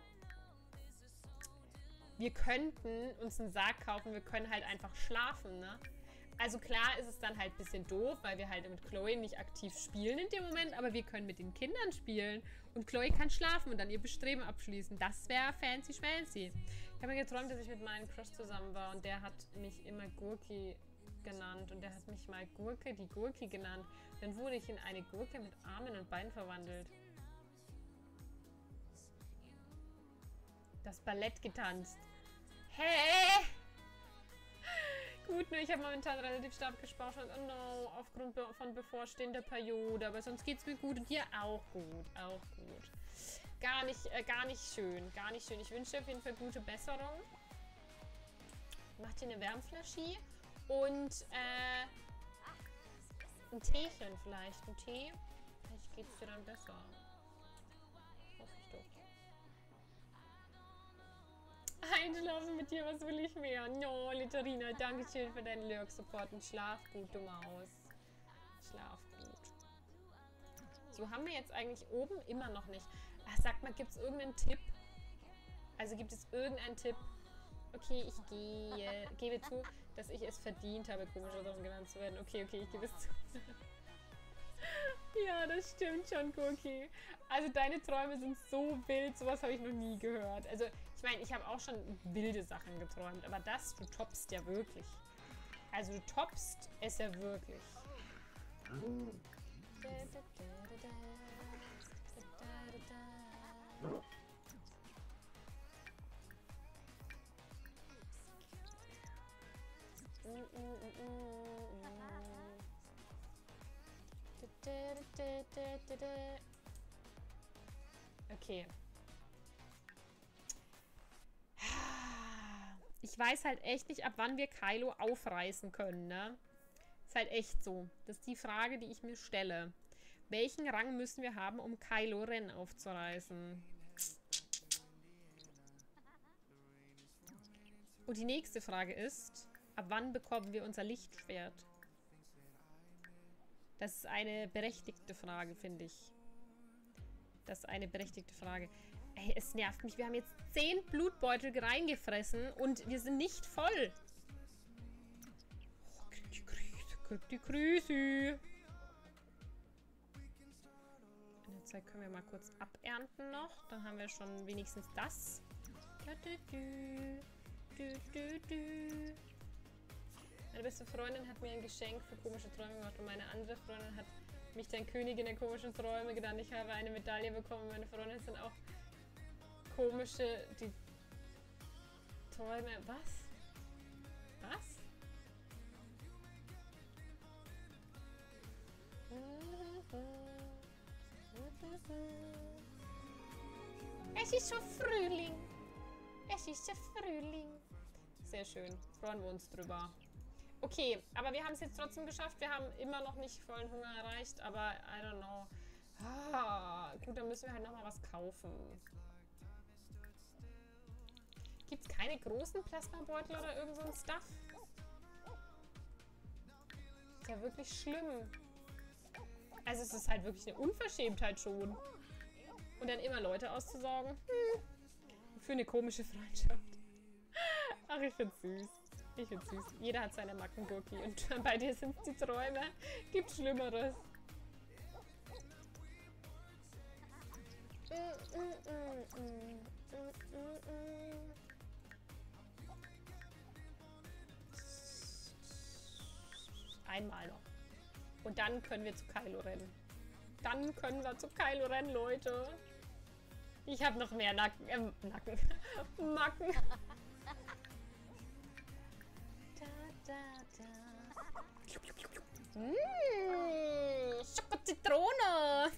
Wir könnten uns einen Sarg kaufen, wir können halt einfach schlafen, ne? Also klar ist es dann halt ein bisschen doof, weil wir halt mit Chloe nicht aktiv spielen in dem Moment, aber wir können mit den Kindern spielen und Chloe kann schlafen und dann ihr Bestreben abschließen. Das wäre fancy schmancy. Ich habe mir geträumt, dass ich mit meinem Crush zusammen war und der hat mich immer Gurki genannt und der hat mich mal Gurke, die Gurki genannt. Dann wurde ich in eine Gurke mit Armen und Beinen verwandelt. Das Ballett getanzt. Hä? Gut, ne, ich habe momentan relativ stark gespeichert. Oh no, aufgrund be von bevorstehender Periode. Aber sonst geht's mir gut und dir auch gut. Auch gut. Gar nicht, äh, gar nicht schön. Gar nicht schön. Ich wünsche dir auf jeden Fall gute Besserung. Mach dir eine Wärmflasche und äh, ein Teechen vielleicht. Ein Tee. Vielleicht geht's dir dann besser. Hoffe ich doch. Einschlafen mit dir, was will ich mehr? No, Litterina, danke schön für deinen Lurk-Support und schlaf gut, du Maus. Schlaf gut. So, haben wir jetzt eigentlich oben immer noch nicht. Ach, sag mal, gibt es irgendeinen Tipp? Also gibt es irgendeinen Tipp? Okay, ich gehe, gebe zu, dass ich es verdient habe, komischer Sachen genannt zu werden. Okay, okay, ich gebe es zu. Ja, das stimmt schon, Cookie. Also deine Träume sind so wild, sowas habe ich noch nie gehört. Also ich meine, ich habe auch schon wilde Sachen geträumt, aber das, du toppst ja wirklich. Also du toppst es ja wirklich. Okay. Ich weiß halt echt nicht, ab wann wir Kylo aufreißen können, ne? Ist halt echt so. Das ist die Frage, die ich mir stelle. Welchen Rang müssen wir haben, um Kylo Ren aufzureißen? Und die nächste Frage ist, ab wann bekommen wir unser Lichtschwert? Das ist eine berechtigte Frage, finde ich. Das ist eine berechtigte Frage. Ey, es nervt mich. Wir haben jetzt zehn Blutbeutel reingefressen und wir sind nicht voll. Oh, krieg die Krise, krieg die Krise. In der Zeit können wir mal kurz abernten noch. Dann haben wir schon wenigstens das. Du, du, du, du, du. Meine beste Freundin hat mir ein Geschenk für komische Träume gemacht und meine andere Freundin hat mich dann Königin der komischen Träume genannt. Ich habe eine Medaille bekommen. Meine Freundin sind auch komische, die Träume. Was? Was? Es ist schon Frühling. Es ist schon Frühling. Sehr schön. Freuen wir uns drüber. Okay, aber wir haben es jetzt trotzdem geschafft. Wir haben immer noch nicht vollen Hunger erreicht, aber I don't know. Ah, gut, dann müssen wir halt nochmal was kaufen. Gibt es keine großen Plasmabeutel oder irgend so ein Stuff? Ist ja wirklich schlimm. Also es ist halt wirklich eine Unverschämtheit schon. Und dann immer Leute auszusaugen. Hm. Für eine komische Freundschaft. Ach, ich find's süß. Ich find's süß. Jeder hat seine Macken, Gurki. Und bei dir sind's die Träume. Gibt Schlimmeres. Einmal noch. Und dann können wir zu Kylo rennen. Dann können wir zu Kylo rennen, Leute. Ich habe noch mehr Nacken. Ähm, Nacken. Macken. Da, da, da. Mmh, Schokozitrone.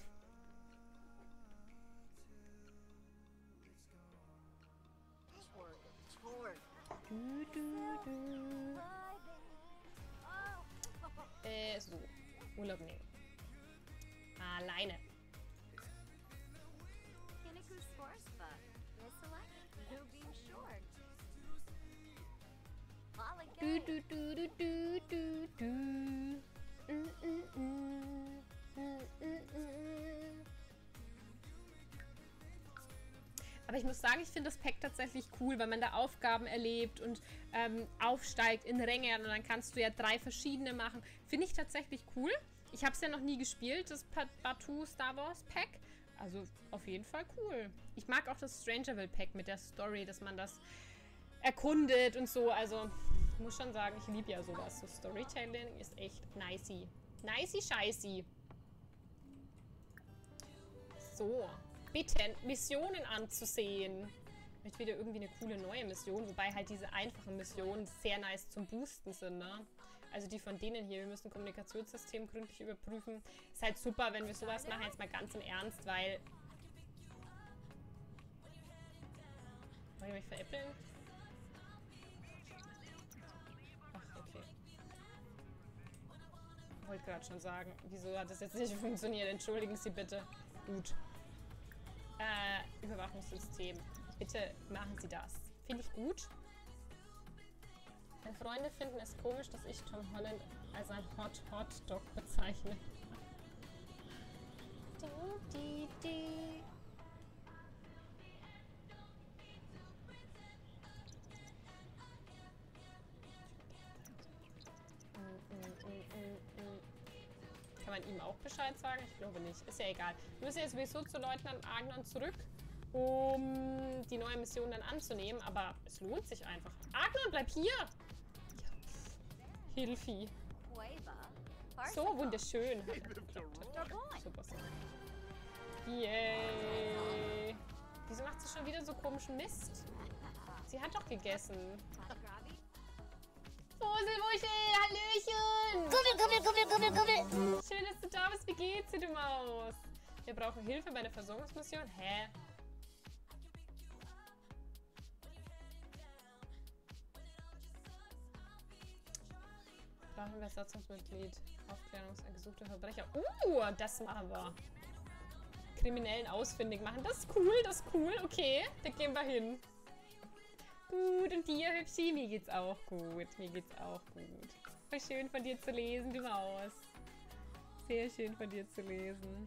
Du, du, du. Äh, so. Urlaub nehmen. Alleine. Du, du, du, du, du, du, du. Mm, mm, mm. Mm, mm, mm. Aber ich muss sagen, ich finde das Pack tatsächlich cool, weil man da Aufgaben erlebt und ähm, aufsteigt in Ränge und dann kannst du ja drei verschiedene machen. Finde ich tatsächlich cool. Ich habe es ja noch nie gespielt, das Batuu Star Wars Pack. Also auf jeden Fall cool. Ich mag auch das Strangerville Pack mit der Story, dass man das erkundet und so. Also ich muss schon sagen, ich liebe ja sowas. So Storytelling ist echt nicey. Nicey scheißy. So. Bitten, Missionen anzusehen. Ich möchte wieder irgendwie eine coole neue Mission, wobei halt diese einfachen Missionen sehr nice zum Boosten sind, ne? Also die von denen hier, wir müssen Kommunikationssystem gründlich überprüfen. Ist halt super, wenn wir sowas machen, jetzt mal ganz im Ernst, weil... Wollt ihr mich veräppeln? Ach, okay. Ich wollte gerade schon sagen, wieso hat das jetzt nicht funktioniert? Entschuldigen Sie bitte. Gut. Äh, Überwachungssystem. Bitte machen Sie das. Finde ich gut. Meine Freunde finden es komisch, dass ich Tom Holland als ein Hot Hot Dog bezeichne. Die, die, die. Kann man ihm auch Bescheid sagen? Ich glaube nicht. Ist ja egal. Wir müssen jetzt sowieso zu Leutnant Agnon zurück, um die neue Mission dann anzunehmen. Aber es lohnt sich einfach. Agnon, bleib hier! Ja, Hilfi. So, wunderschön. Super, super. Yay. Wieso macht sie schon wieder so komischen Mist? Sie hat doch gegessen. Fuselmuschel, Hallöchen! Gummel, gummel, gummel, gummel, gummel. Schön, dass du da bist. Wie geht's dir, du Maus? Wir brauchen Hilfe bei der Versorgungsmission. Hä? Brauchen wir Besatzungsmitglied. Aufklärungs- gesuchte Verbrecher. Uh, das machen wir. Kriminellen ausfindig machen. Das ist cool, das ist cool. Okay, da gehen wir hin. Gut, und dir, Hübschi? Mir geht's auch gut. Mir geht's auch gut. Voll schön von dir zu lesen, du Maus. Sehr schön von dir zu lesen.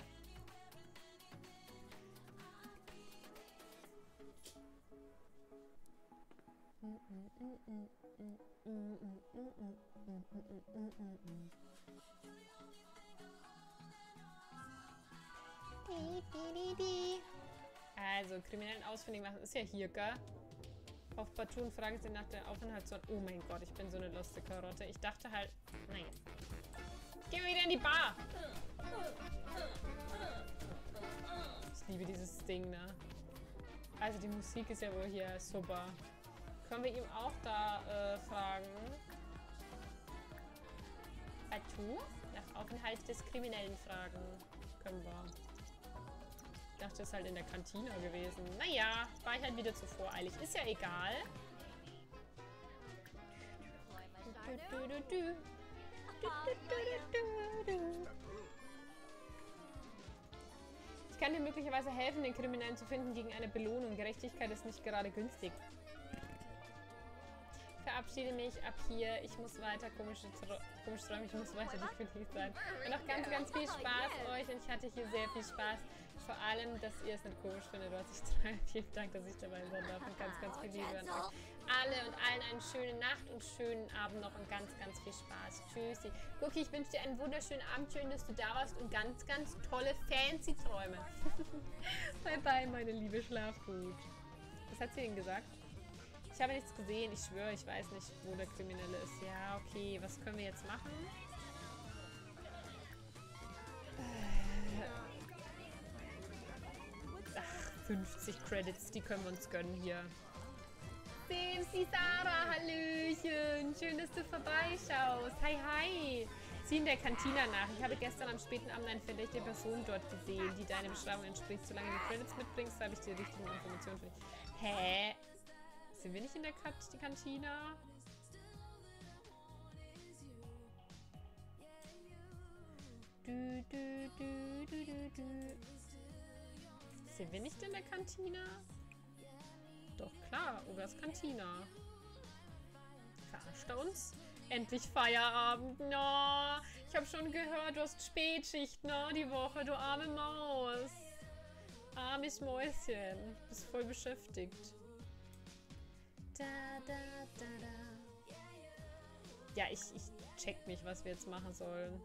Also, kriminellen ausfindig machen ist ja hier, gell? Auf Batuu fragen sie nach der Aufenthaltszone. Oh mein Gott, ich bin so eine lustige Karotte. Ich dachte halt... Nein. Gehen wir wieder in die Bar. Ich liebe dieses Ding, ne? Also die Musik ist ja wohl hier super. Können wir ihm auch da äh, fragen? Batuu? Nach Aufenthalt des Kriminellen fragen. Können wir. Ich dachte, das ist halt in der Kantine gewesen. Naja, war ich halt wieder zu voreilig. Ist ja egal. Du, du, du, du. Du, du, du, du, du. Ich kann dir möglicherweise helfen, den Kriminellen zu finden gegen eine Belohnung. Gerechtigkeit ist nicht gerade günstig. verabschiede mich ab hier. Ich muss weiter komische, komische Träume, ich muss weiter definitiv sein. Und noch ganz, ganz viel Spaß euch. Und ich hatte hier sehr viel Spaß. Vor allem, dass ihr es nicht komisch findet, was ich träume. Vielen Dank, dass ich dabei sein darf. Und ganz, ganz viel Liebe an euch alle und allen eine schöne Nacht und schönen Abend noch und ganz, ganz viel Spaß. Tschüssi. Cookie, ich wünsche dir einen wunderschönen Abend. Schön, dass du da warst und ganz, ganz tolle, fancy Träume. Bye, bye, meine Liebe. Schlaf gut. Was hat sie denn gesagt? Ich habe nichts gesehen. Ich schwöre, ich weiß nicht, wo der Kriminelle ist. Ja, okay. Was können wir jetzt machen? Ach, fünfzig Credits, die können wir uns gönnen hier. Sims, die Sarah, hallöchen. Schön, dass du vorbeischaust. Hi, hi. Sieh in der Kantina nach. Ich habe gestern am späten Abend eine verdächtige Person dort gesehen, die deiner Beschreibung entspricht. Solange du Credits mitbringst, habe ich die richtigen Informationen für dich. Hä? Sind wir nicht in der Kat die Kantina? Du, du, du, du, du, du. Sind wir nicht in der Kantina? Doch, klar. Ogas Kantina. Verarscht er uns? Endlich Feierabend. No. Ich habe schon gehört, du hast Spätschicht, no, die Woche. Du arme Maus. Armes Mäuschen. Du bist voll beschäftigt. Da, da, da, da. Ja, ich, ich check nicht, was wir jetzt machen sollen.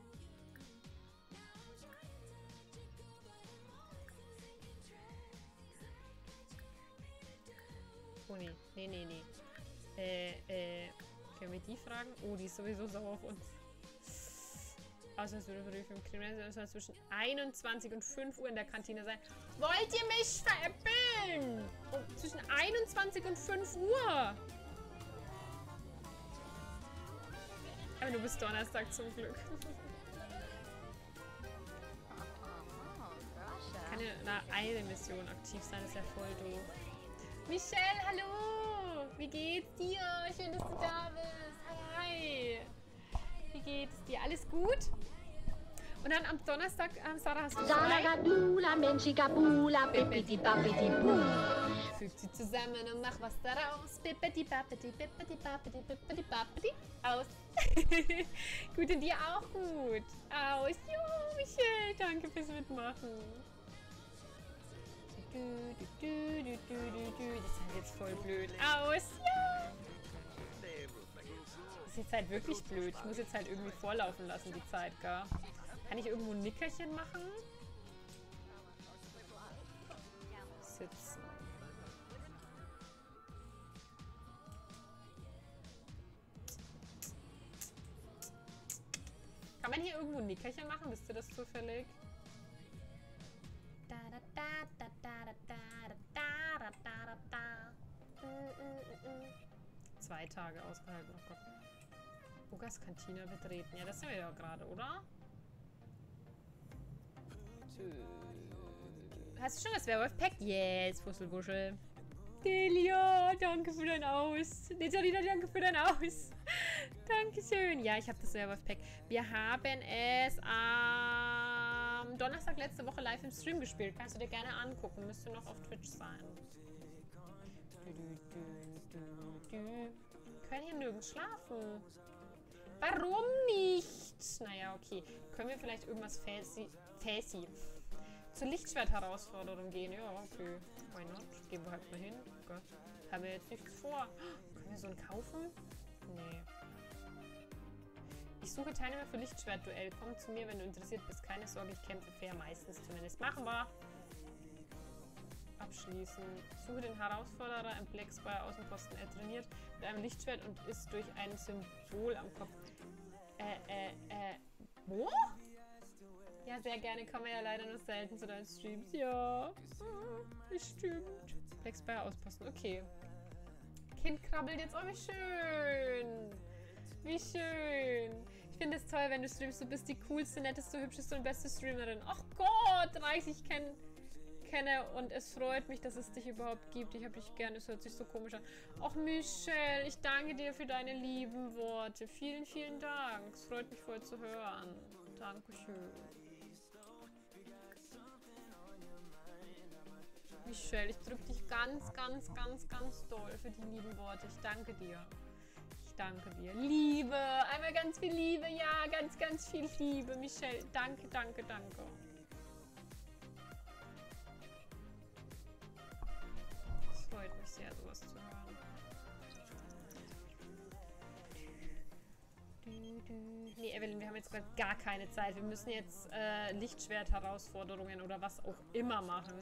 Oh nee, nee, nee, nee. Äh, äh, können wir die fragen? Oh, die ist sowieso sauer auf uns. Außer es würde für den Kriminellen sein, zwischen einundzwanzig und fünf Uhr in der Kantine sein. Wollt ihr mich veräppeln? Und zwischen einundzwanzig und fünf Uhr. Aber du bist Donnerstag zum Glück. Kann ja in einer Eilmission aktiv sein, ist ja voll doof. Michelle, hallo! Wie geht's dir? Schön, dass du da bist. Hi, hi. Wie geht's dir? Alles gut? Und dann am Donnerstag, ähm, Sarah, hast du frei? Fügt sie zusammen und mach was daraus. Pippeti, pappeti, pippeti, pappeti, pippeti, pappeti. Aus. Gut, und dir auch gut. Aus. Jo, Michelle, danke fürs Mitmachen. Du, du, du, du, du, du, du. Das ist halt jetzt voll blöd. Aus. Ja. Das ist jetzt halt wirklich blöd. Ich muss jetzt halt irgendwie vorlaufen lassen, die Zeit, gell? Kann ich irgendwo ein Nickerchen machen? Sitzen. Kann man hier irgendwo ein Nickerchen machen? Wisst ihr das zufällig? Zwei Tage ausgehalten. Oh Gott. Ogas Kantine betreten. Ja, das sind wir ja gerade, oder? Hast du schon das Werwolf-Pack? Yes, Fusselbuschel. Delia, danke für dein Aus. Delia, danke für dein Aus. Dankeschön. Ja, ich habe das Werwolf-Pack. Wir haben es am Donnerstag letzte Woche live im Stream gespielt. Kannst du dir gerne angucken. Müsste noch auf Twitch sein. Du, du, du, du, du. Können hier nirgends schlafen. Warum nicht? Naja, okay. Können wir vielleicht irgendwas fancy, fancy zur Lichtschwert-Herausforderung gehen? Ja, okay. Why not? Gehen wir halt mal hin. Oh Gott. Haben wir jetzt nicht vor. Können wir so einen kaufen? Nee. Ich suche Teilnehmer für Lichtschwert-Duell. Komm zu mir, wenn du interessiert bist. Keine Sorge, ich kämpfe fair. Meistens zumindest. Machen wir. Abschließen. Suche den Herausforderer im Black Spire Außenposten. Er trainiert mit einem Lichtschwert und ist durch ein Symbol am Kopf. Äh, äh, äh. Wo? Ja, sehr gerne. Kommen wir ja leider nur selten zu deinen Streams. Ja. Das stimmt. Black Spire Außenposten. Okay. Kind krabbelt jetzt. Oh, wie schön. Wie schön. Ich finde es toll, wenn du streamst. Du bist die coolste, netteste, hübscheste und beste Streamerin. Ach Gott, Reich, ich kenn, kenne und es freut mich, dass es dich überhaupt gibt. Ich habe dich gerne. Es hört sich so komisch an. Ach, Michelle, ich danke dir für deine lieben Worte. Vielen, vielen Dank. Es freut mich voll zu hören. Dankeschön. Michelle, ich drücke dich ganz, ganz, ganz, ganz doll für die lieben Worte. Ich danke dir. Ich danke dir. Liebe. Einmal ganz viel Liebe. Ja, ganz, ganz viel Liebe, Michelle. Danke, danke, danke. Es freut mich sehr, sowas zu hören. Nee, Evelyn, wir haben jetzt gerade gar keine Zeit. Wir müssen jetzt äh, Lichtschwert-Herausforderungen oder was auch immer machen.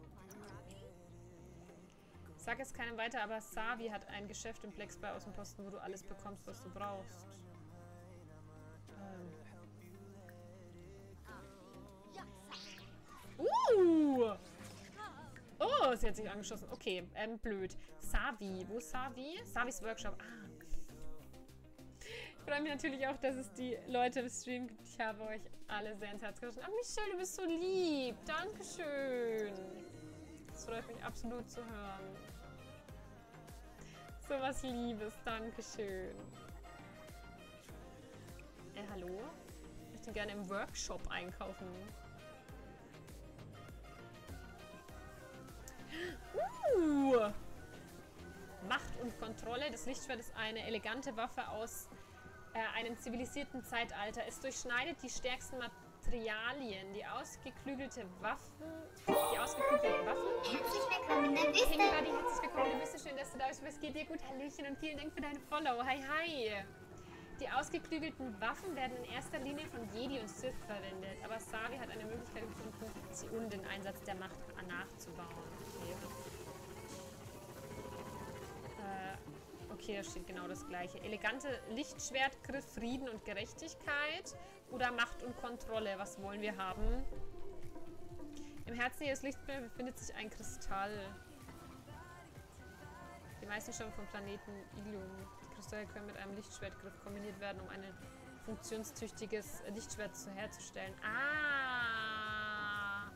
Sag es keinem weiter, aber Savi hat ein Geschäft im Plexby Außenposten, wo du alles bekommst, was du brauchst. Ähm. Uh! Oh, sie hat sich angeschossen. Okay, ähm, blöd. Savi. Wo ist Savi? Savis Workshop. Ah. Ich freue mich natürlich auch, dass es die Leute im Stream gibt. Ich habe euch alle sehr ins Herz geschlossen. Ah, Michelle, du bist so lieb. Dankeschön. Das freut mich absolut zu hören. So was Liebes. Dankeschön. Äh, hallo? Ich möchte gerne im Workshop einkaufen. Uh! Macht und Kontrolle. Das Lichtschwert ist eine elegante Waffe aus äh, einem zivilisierten Zeitalter. Es durchschneidet die stärksten Materialien. Die ausgeklügelte Waffen. Die ausgeklügelten Waffen. Herzlich willkommen in der Wüste. Hey, Buddy, herzlich willkommen in der Wüste. Schön, dass du da bist. Es geht dir gut. Hallöchen und vielen Dank für deine Follow. Hi, hi. Die ausgeklügelten Waffen werden in erster Linie von Jedi und Sith verwendet. Aber Savi hat eine Möglichkeit gefunden, sie ohne den Einsatz der Macht nachzubauen. Okay. Äh, okay, da steht genau das Gleiche. Elegante Lichtschwertgriff, Frieden und Gerechtigkeit oder Macht und Kontrolle. Was wollen wir haben? Im Herzen ihres Lichtschwerts befindet sich ein Kristall. Die meisten stammen vom Planeten Ilum. Die Kristalle können mit einem Lichtschwertgriff kombiniert werden, um ein funktionstüchtiges Lichtschwert zu herzustellen. Ah!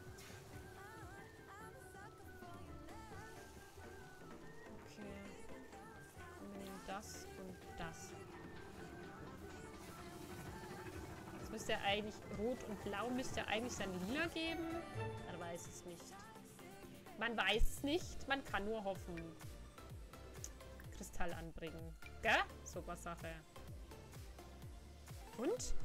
Okay. Kombinieren das und das. Jetzt müsste ja eigentlich Rot und Blau müsste ja eigentlich dann Lila geben. Man weiß es nicht. Man weiß es nicht. Man kann nur hoffen. Kristall anbringen. Gell? Super Sache. Und?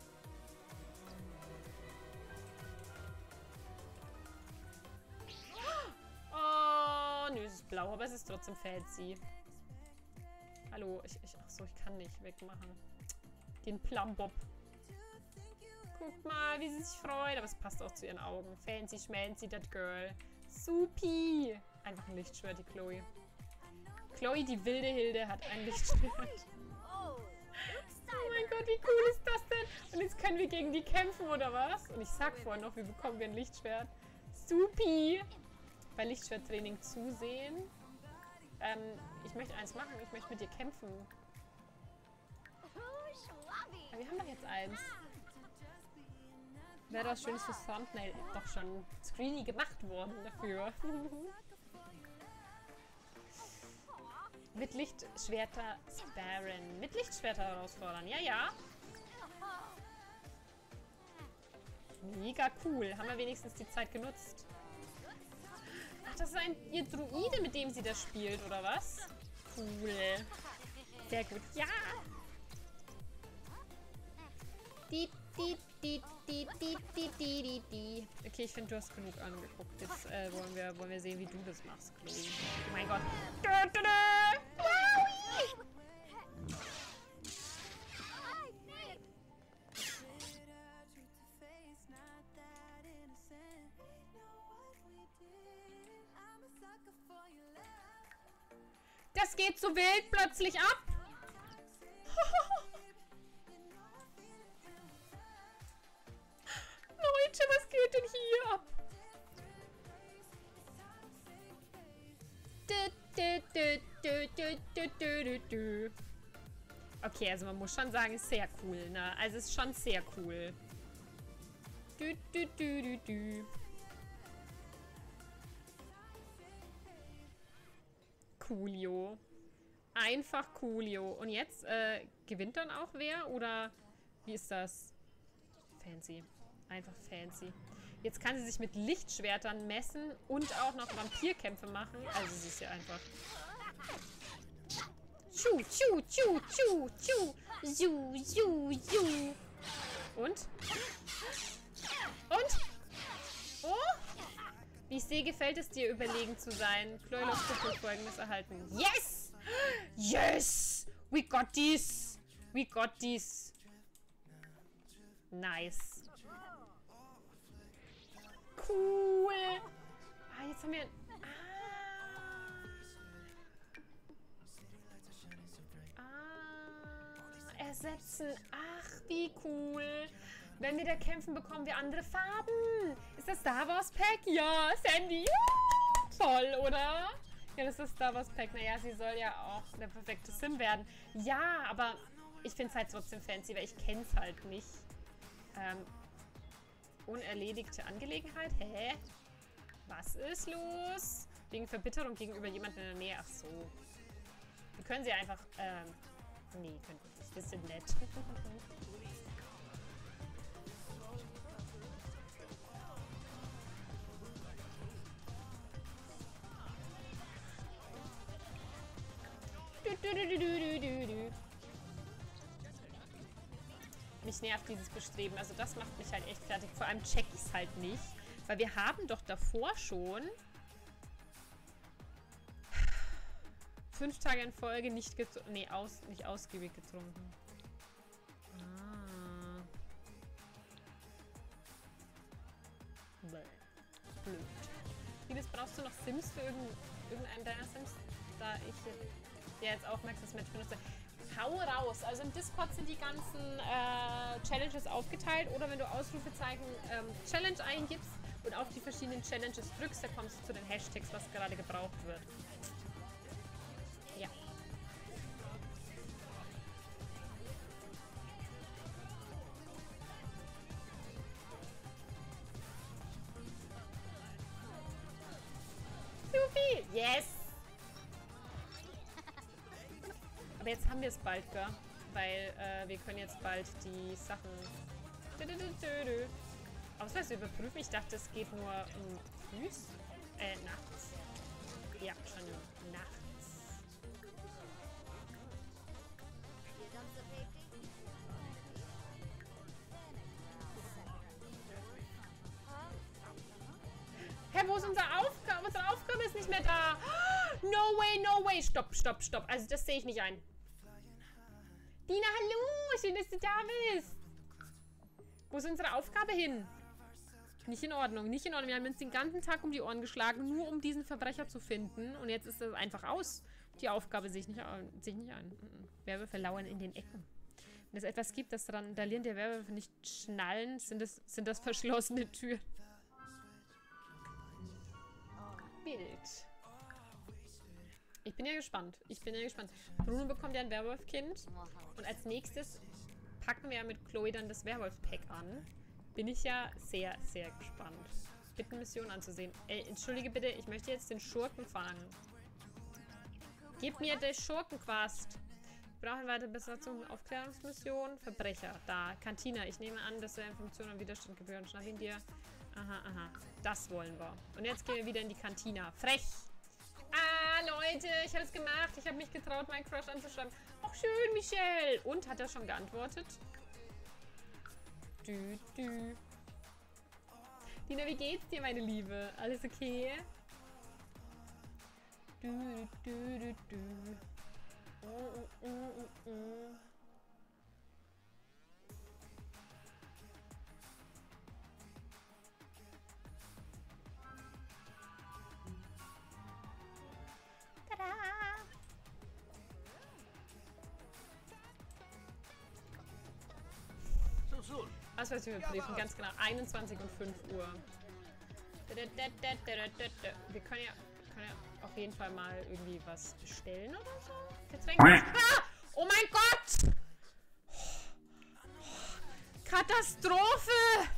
Oh, nö, es ist blau, aber es ist trotzdem fancy. Hallo, ich, ich, ach so, ich kann nicht wegmachen. Den Plumbob. Guck mal, wie sie sich freut. Aber es passt auch zu ihren Augen. Fancy, schmancy, that girl. Supi. Einfach ein Lichtschwert, die Chloe. Chloe, die wilde Hilde, hat ein Lichtschwert. Oh mein Gott, wie cool ist das denn? Und jetzt können wir gegen die kämpfen, oder was? Und ich sag vorher noch, wie bekommen wir ein Lichtschwert? Supi! Bei Lichtschwerttraining zusehen. Ähm, ich möchte eins machen. Ich möchte mit dir kämpfen. Aber wir haben doch jetzt eins. Wäre das Schönes fürs Thumbnail. Doch schon Screeny gemacht worden dafür. Mit Lichtschwerter sparen. Mit Lichtschwerter herausfordern. Ja, ja. Mega cool. Haben wir wenigstens die Zeit genutzt. Ach, das ist ein ihr Druide, mit dem sie das spielt, oder was? Cool. Sehr gut. Ja. Die, die, die, die, die, die, die, die, die. Okay, ich finde, du hast genug angeguckt. Jetzt äh, wollen, wir, wollen wir sehen, wie du das machst, Chloe. Oh mein Gott. Da, da, da. Das geht so wild plötzlich ab. Leute, was geht denn hier ab? Okay, also man muss schon sagen, ist sehr cool, ne? Also ist schon sehr cool. Du, du, du, du, du. Coolio. Einfach coolio. Und jetzt, äh, gewinnt dann auch wer? Oder wie ist das? Fancy. Einfach fancy. Jetzt kann sie sich mit Lichtschwertern messen und auch noch Vampirkämpfe machen. Also sie ist ja einfach Tschu, tschu, tschu, tschu, tschu. Ju, ju, ju. Und? Und? Oh? Wie ich sehe, gefällt es dir, überlegen zu sein. Chloe folgendes erhalten. Yes! Yes! We got this! We got this! Nice. Cool! Ah, jetzt haben wir... Ah. Ah. Ersetzen. Ach, wie cool. Wenn wir da kämpfen, bekommen wir andere Farben. Ist das Star Wars Pack? Ja, Sandy. Ja, toll, oder? Ja, das ist Star Wars Pack. Naja, sie soll ja auch der perfekte Sim werden. Ja, aber ich finde es halt trotzdem fancy, weil ich kenne es halt nicht. Ähm, unerledigte Angelegenheit? Hä? Was ist los? Wegen Verbitterung gegenüber jemandem in der Nähe. Ach so. Wir können sie einfach, ähm... Nee, können wir nicht. Das sind nett. Du, du, du, du, du, du. Mich nervt dieses Bestreben. Also das macht mich halt echt fertig. Vor allem check ich es halt nicht. Weil wir haben doch davor schon fünf Tage in Folge nicht getrunken. Nee, aus, nicht ausgiebig getrunken. Ah. Blöd. Vieles brauchst du noch Sims für irgendeinen, irgendeinen deiner Sims? Da ich ja jetzt aufmerksames Match benutze. Hau raus! Also im Discord sind die ganzen äh, Challenges aufgeteilt. Oder wenn du Ausrufezeichen ähm, Challenge eingibst und auf die verschiedenen Challenges drückst, da kommst du zu den Hashtags, was gerade gebraucht wird. Ja. Supi! Yes! Aber jetzt haben wir es bald, gell? Weil äh, wir können jetzt bald die Sachen... Ausweis überprüfen. Ich dachte, es geht nur um frühs. Äh, nachts. Ja, schon nachts. Hä, wo ist unsere Aufgabe? Unsere Aufgabe ist nicht mehr da. No way, no way. Stopp, stopp, stopp. Also das sehe ich nicht ein. Dina, hallo. Schön, dass du da bist. Wo ist unsere Aufgabe hin? Nicht in Ordnung, nicht in Ordnung. Wir haben uns den ganzen Tag um die Ohren geschlagen, nur um diesen Verbrecher zu finden. Und jetzt ist das einfach aus. Die Aufgabe sehe ich nicht, sehe ich nicht an. Werwölfe lauern in den Ecken. Wenn es etwas gibt, das Randalieren der Werwölfe nicht schnallen, sind das, sind das verschlossene Türen. Bild. Ich bin ja gespannt. Ich bin ja gespannt. Bruno bekommt ja ein Werwolfkind. Und als nächstes packen wir ja mit Chloe dann das Werwolf-Pack an. Bin ich ja sehr, sehr gespannt. Bitten, Mission anzusehen. Ey, entschuldige bitte, ich möchte jetzt den Schurken fangen. Gib mir den Schurkenquast. Wir brauchen weitere Besatzung, Aufklärungsmission. Verbrecher. Da. Kantina. Ich nehme an, dass er in Funktion und Widerstand gebühren. Schnapp ihn dir. Aha, aha. Das wollen wir. Und jetzt gehen wir wieder in die Kantina. Frech! Ah, Leute, ich habe es gemacht. Ich habe mich getraut, meinen Crush anzuschreiben. Ach, schön, Michelle. Und, hat er schon geantwortet? Dü, dü. Dina, wie geht's dir, meine Liebe? Alles okay? Dü, dü, dü, dü. Oh, oh, oh, oh. Tada! Ausweis überprüfen, ganz genau. einundzwanzig und fünf Uhr. Wir können ja, können ja auf jeden Fall mal irgendwie was bestellen oder so. Getränke. Ah! Oh mein Gott! Katastrophe!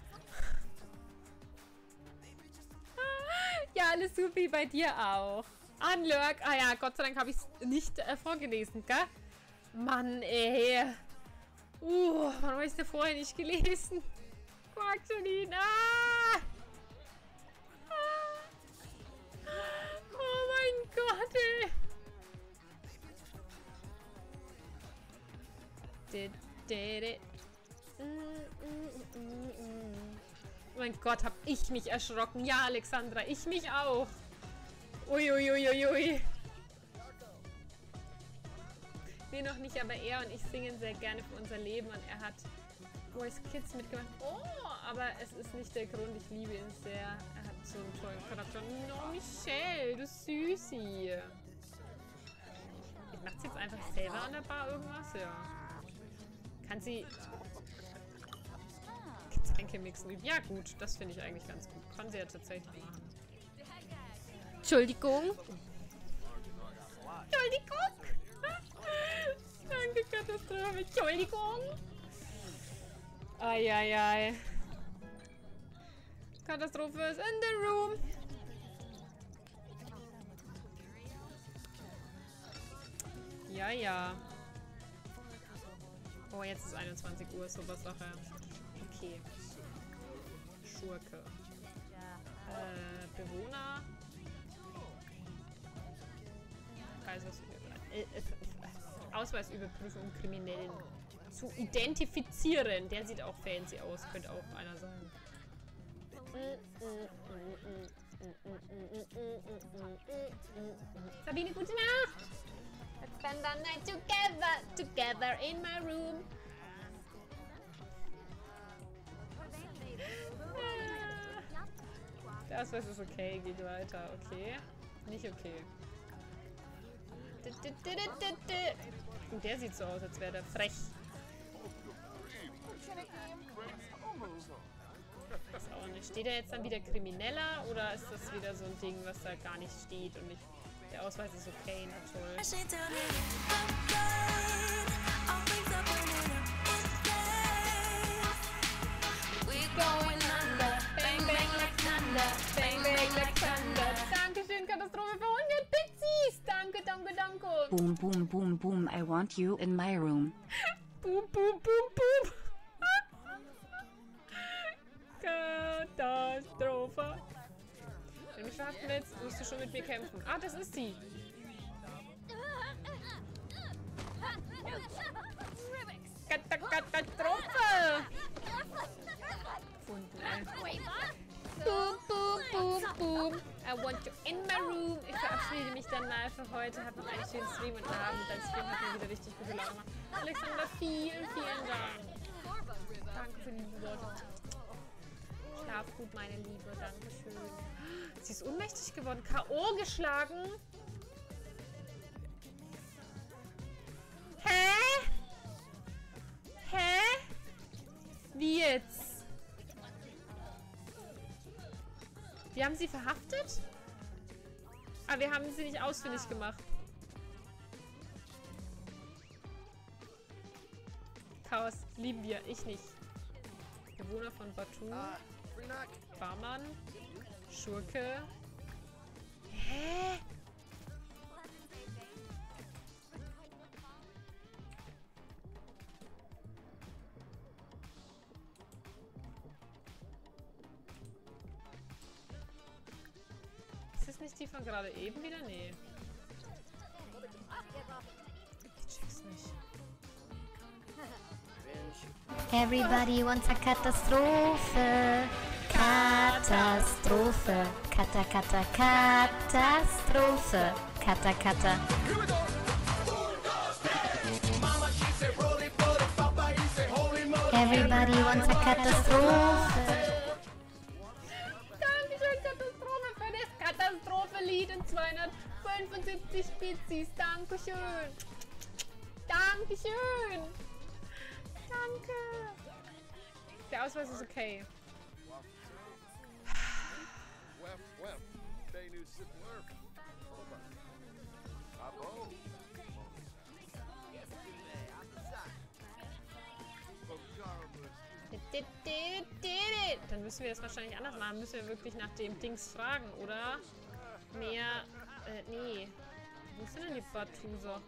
Ja, alles supi, bei dir auch. Unlurk. Ah ja, Gott sei Dank habe ich es nicht äh, vorgelesen, gell? Mann, ey. Uh, warum habe ich es denn vorher nicht gelesen? Quaxolin. Ah! Ah! Oh mein Gott, ey. Oh mein Gott, hab ich mich erschrocken. Ja, Alexandra, ich mich auch. Uiuiuiui. Nee, noch nicht, aber er und ich singen sehr gerne für unser Leben und er hat Voice Kids mitgemacht. Oh, aber es ist nicht der Grund. Ich liebe ihn sehr. Er hat so einen tollen Charakter. No, Michelle, du Süßi. Macht sie jetzt einfach selber an der Bar irgendwas? Ja. Kann sie Getränke mixen? Ja gut, das finde ich eigentlich ganz gut. Kann sie ja tatsächlich machen. Entschuldigung. Entschuldigung. Danke, Katastrophe. Entschuldigung. Eieiei. Katastrophe ist in the room. Ja, ja. Oh, jetzt ist einundzwanzig Uhr, sowas Sache. Okay. Schurke. Äh, Bewohner. Geisers äh, äh, Ausweisüberprüfung Kriminellen. Zu identifizieren. Der sieht auch fancy aus. Könnte auch einer sein. Sabine, gute Nacht! Let's spend the night together, together in my room. Der Ausweis ist okay, geht weiter. Okay. Nicht okay. Und der sieht so aus, als wäre der frech. Das auch nicht. Steht er jetzt dann wieder Krimineller oder ist das wieder so ein Ding, was da gar nicht steht und nicht. Der Ausweis ist okay, na toll. Dankeschön, Katastrophe für hundert Pizzis. Danke, danke, danke. Boom, boom, boom, boom. I want you in my room. Boom, boom, boom, boom. Katastrophe. Wenn du mich verhaften willst, musst du schon mit mir kämpfen. Ah, das ist sie. Katastrophe. Gefunden, ey. Boom, boom, boom, boom. I want you in my room. Ich verabschiede mich dann mal für heute. Hab noch einen schönen Stream und Abend. Dein Stream hat mir wieder richtig gute Laune gemacht. Alexandra, vielen, vielen Dank. Danke für die liebe Worte. Schlaf gut, meine Liebe. Dankeschön. Sie ist ohnmächtig geworden. K O geschlagen. Hä? Hä? Wie jetzt? Wir haben sie verhaftet? Aber wir haben sie nicht ausfindig gemacht. Chaos lieben wir. Ich nicht. Bewohner von Batu. Barmann. Schurke. Hä? Ist das nicht die von gerade eben wieder? Nee. Ich check's nicht. Everybody wants a Katastrophe. Katastrophe. Kata, kata, Katastrophe. Kata, kata. Everybody wants a Katastrophe. Dankeschön, Katastrophe, für das Katastrophe-Lied in zweihundertfünfundsiebzig Pizzis. Dankeschön. Dankeschön. Danke. Der Ausweis ist okay. Dann müssen wir das wahrscheinlich anders machen. Müssen wir wirklich nach dem Dings fragen, oder? Mehr, äh, nee. Wo sind denn die Batu-Sachen?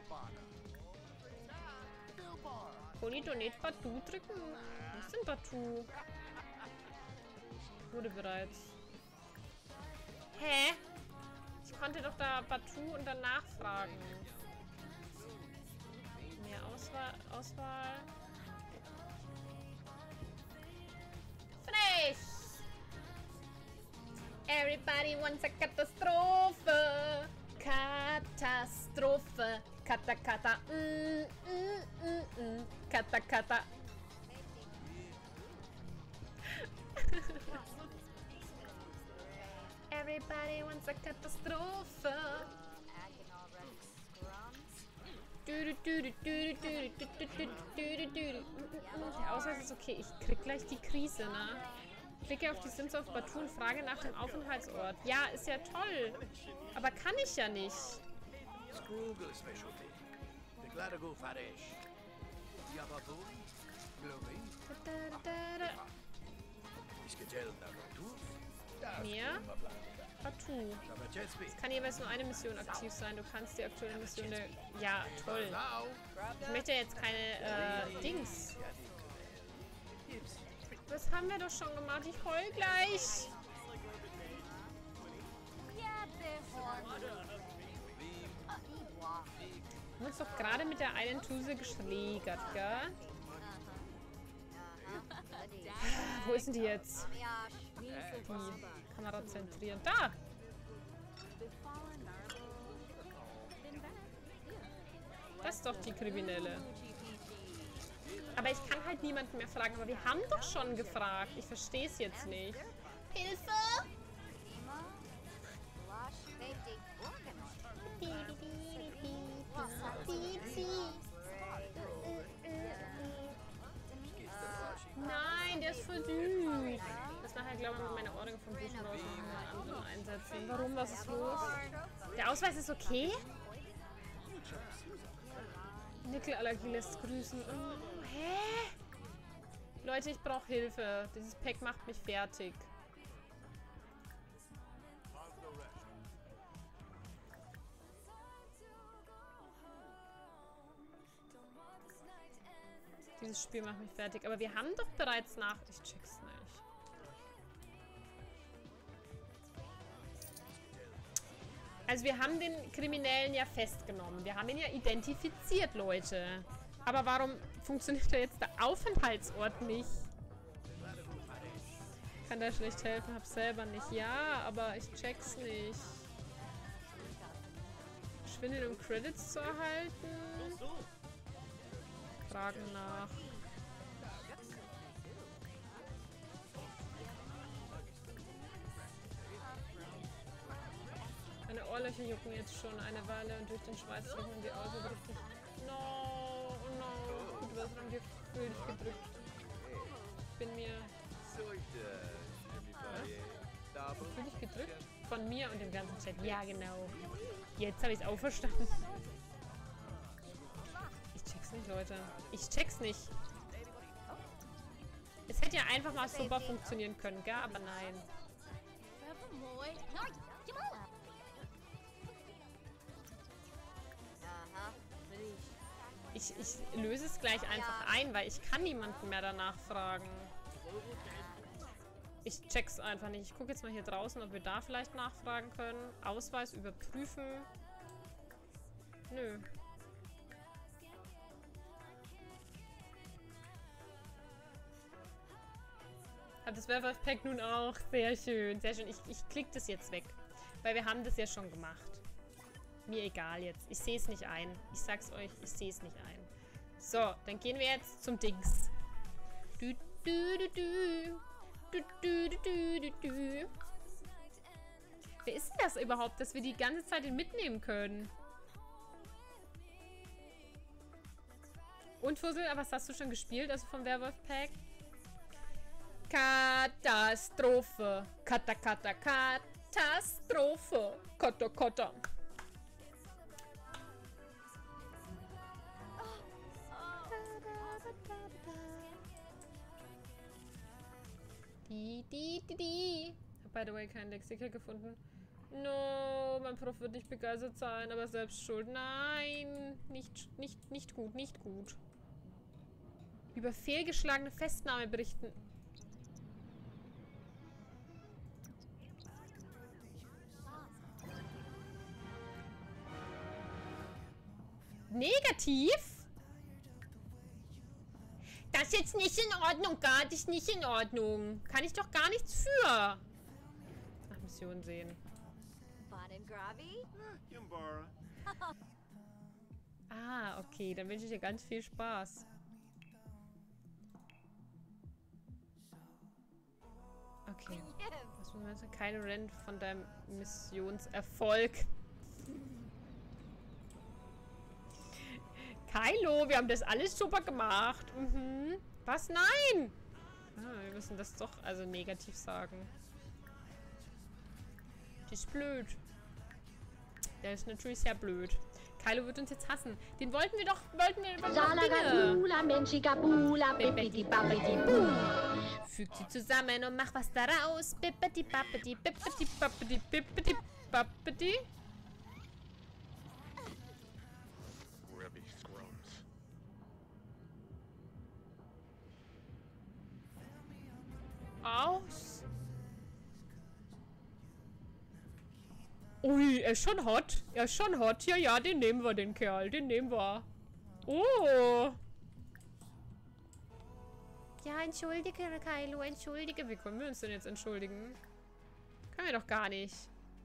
Kann ich doch nicht Batu drücken? Wo ist denn Batu? Wurde bereits. Hä? Ich konnte doch da Batu und dann nachfragen. Mehr Auswahl. Auswahl. Frech! Everybody wants a Katastrophe. Katastrophe. Kata kata. Mm, mm, mm, mm. Kata kata. Everybody wants a Katastrophe. Der Ausweis ist okay. Ich krieg gleich die Krise, ne? Klicke auf die Sims auf Batu und frage nach dem Aufenthaltsort. Ja, ist ja toll. Aber kann ich ja nicht. Mehr? Batu. Es kann jeweils nur eine Mission aktiv sein. Du kannst die aktuelle Mission der... Ja, toll. Ich möchte jetzt keine äh, Dings. Das haben wir doch schon gemacht. Ich heul gleich. Wir haben uns doch gerade mit der einen Tuse geschlägert, gell? Wo ist denn die jetzt? Die Kamera zentrieren. Da! Das ist doch die Kriminelle. Aber ich kann halt niemanden mehr fragen. Aber wir haben doch schon gefragt. Ich verstehe es jetzt nicht. Hilfe! Nein, der ist voll süß. Das nachher, glaube ich, mit meiner Ordnung vom Duschen raus und anderen einsetzen. Warum? Was ist los? Der Ausweis ist okay? Nickelallergie lässt grüßen. Oh, hä? Leute, ich brauche Hilfe. Dieses Pack macht mich fertig. Dieses Spiel macht mich fertig. Aber wir haben doch bereits nach... Ich check's nicht. Also wir haben den Kriminellen ja festgenommen. Wir haben ihn ja identifiziert, Leute. Aber warum funktioniert da jetzt der Aufenthaltsort nicht? Ich kann da schlecht helfen, hab's selber nicht. Ja, aber ich check's nicht. Schwindel, um Credits zu erhalten. Fragen nach. Meine Ohrlöcher jucken jetzt schon eine Weile und durch den Schweiß drücken die Augen richtig. No, no. Gut, was haben wir für dich gedrückt? Ich bin mir... Was? Für dich gedrückt? Von mir und dem ganzen Chat. Ja, genau. Jetzt habe ich es auch verstanden. Ich check's nicht, Leute. Ich check's nicht. Es hätte ja einfach mal super funktionieren können, gell? Aber nein. Ich, ich löse es gleich einfach ein, weil ich kann niemanden mehr danach fragen. Ich check's einfach nicht. Ich gucke jetzt mal hier draußen, ob wir da vielleicht nachfragen können. Ausweis überprüfen. Nö. Hat das Werwolf-Pack nun auch. Sehr schön, sehr schön. Ich, ich klicke das jetzt weg. Weil wir haben das ja schon gemacht. Mir egal jetzt. Ich sehe es nicht ein. Ich sag's euch, ich sehe es nicht ein. So, dann gehen wir jetzt zum Dings. Du, du, du, du. Du, du, du, du, du, du. Wer ist denn das überhaupt, dass wir die ganze Zeit den mitnehmen können? Und Fussel, was hast du schon gespielt, also vom Werwolf-Pack? Katastrophe. Kata, kata, Katastrophe. Kata, kata. Die, die, die, die. Hab by the way keinen Lexiker gefunden. No, mein Prof wird nicht begeistert sein, aber selbst schuld. Nein, nicht, nicht, nicht gut, nicht gut. Über fehlgeschlagene Festnahme berichten. Negativ? Das ist jetzt nicht in Ordnung, gar nicht, nicht in Ordnung. Kann ich doch gar nichts für. Ach, Mission sehen. Ah, okay. Dann wünsche ich dir ganz viel Spaß. Okay. Was muss man sagen? Keine Rent von deinem Missionserfolg. Kylo, wir haben das alles super gemacht. Mhm. Was? Nein! Ah, wir müssen das doch also negativ sagen. Das ist blöd. Der ist natürlich sehr blöd. Kylo wird uns jetzt hassen. Den wollten wir doch, wollten wir doch Füg sie zusammen und mach was daraus. Bippidi bappidi bippidi bappidi bippidi bappidi. Aus. Ui, er ist schon hot. Er ist schon hot. Ja, ja, den nehmen wir, den Kerl. Den nehmen wir. Oh. Ja, entschuldige, Kylo, entschuldige. Wie können wir uns denn jetzt entschuldigen? Können wir doch gar nicht.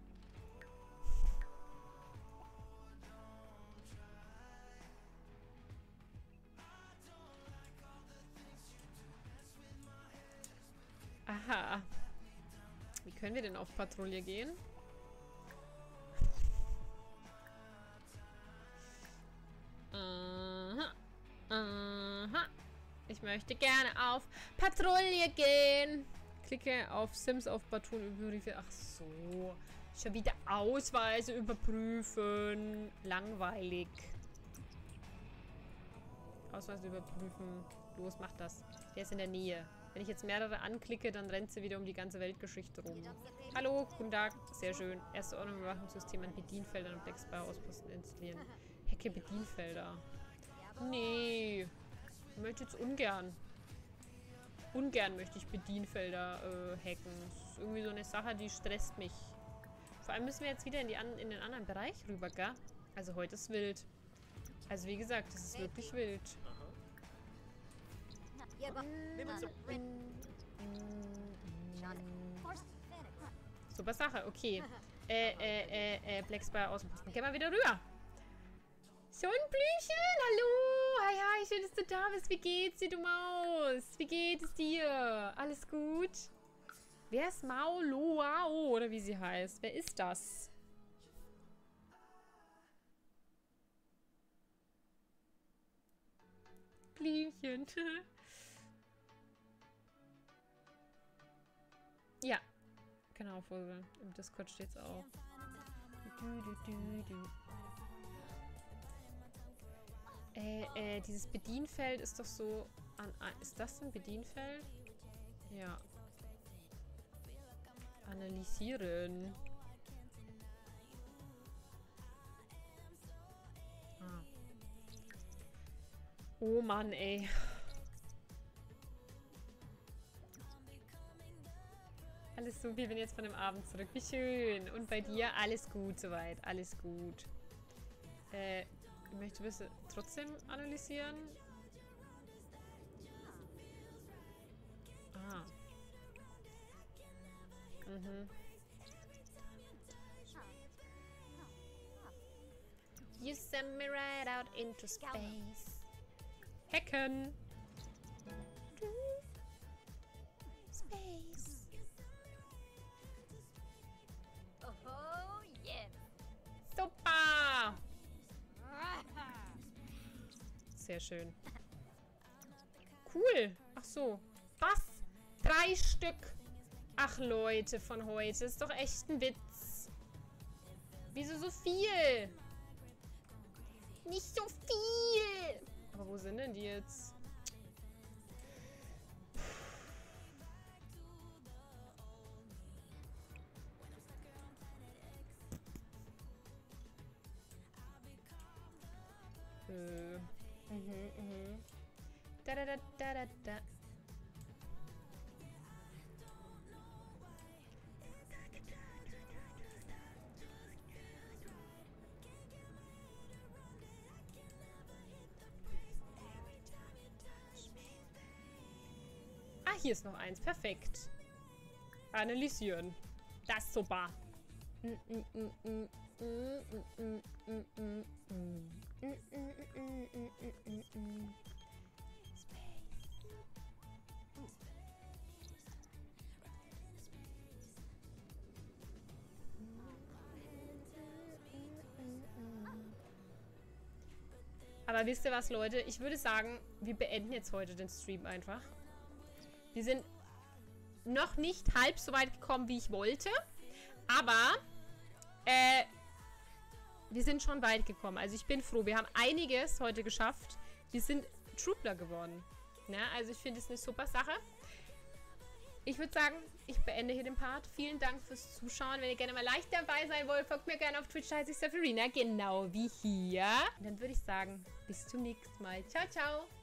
Aha. Wie können wir denn auf Patrouille gehen? Aha. Aha. Ich möchte gerne auf Patrouille gehen. Klicke auf Sims auf Batun überprüfe. Ach so. Schon wieder Ausweise überprüfen. Langweilig. Ausweise überprüfen. Los, mach das. Der ist in der Nähe. Wenn ich jetzt mehrere anklicke, dann rennt sie wieder um die ganze Weltgeschichte rum. Hallo, guten Tag. Sehr schön. Erste Ordnung Überwachungssystem an Bedienfeldern und Blackspire-Ausposten installieren. Hacke Bedienfelder. Nee. Ich möchte jetzt ungern. Ungern möchte ich Bedienfelder äh, hacken. Das ist irgendwie so eine Sache, die stresst mich. Vor allem müssen wir jetzt wieder in, die an in den anderen Bereich rüber, gell? Also heute ist wild. Also wie gesagt, das ist wirklich wild. Super Sache, okay. Äh, äh, äh, äh, Blackspire Außenposten. Geh mal wieder rüber. Sonnenblüchen, hallo. Hi, hi, schön, dass du da bist. Wie geht's dir, du Maus? Wie geht es dir? Alles gut? Wer ist Mauloao, oder wie sie heißt? Wer ist das? Blümchen. Ja, genau, Vogel. Im Discord steht's auch. Du, du, du, du. Äh, äh, dieses Bedienfeld ist doch so an, ist das ein Bedienfeld? Ja. Analysieren. Ah. Oh Mann, ey. Alles so, wir bin jetzt von dem Abend zurück. Wie schön. Und bei dir alles gut soweit. Alles gut. Äh, ich möchte bitte trotzdem analysieren. Ah. Mhm. You send me right out into space. Hacken. Space. Oh, yeah. Super. Sehr schön. Cool. Ach so. Was? Drei Stück. Ach Leute, von heute. Das ist doch echt ein Witz. Wieso so viel? Nicht so viel. Aber wo sind denn die jetzt? Äh. Mhm, mhm. Da da da da da da. hier ist noch eins. Perfekt. Analysieren. Das ist super. Aber wisst ihr was, Leute? Ich würde sagen, wir beenden jetzt heute den Stream einfach. Wir sind noch nicht halb so weit gekommen, wie ich wollte. Aber äh, wir sind schon weit gekommen. Also ich bin froh. Wir haben einiges heute geschafft. Wir sind Troopler geworden. Na, also ich finde es eine super Sache. Ich würde sagen, ich beende hier den Part. Vielen Dank fürs Zuschauen. Wenn ihr gerne mal leicht dabei sein wollt, folgt mir gerne auf Twitch, heiße ich Safarina, genau wie hier. Und dann würde ich sagen, bis zum nächsten Mal. Ciao, ciao.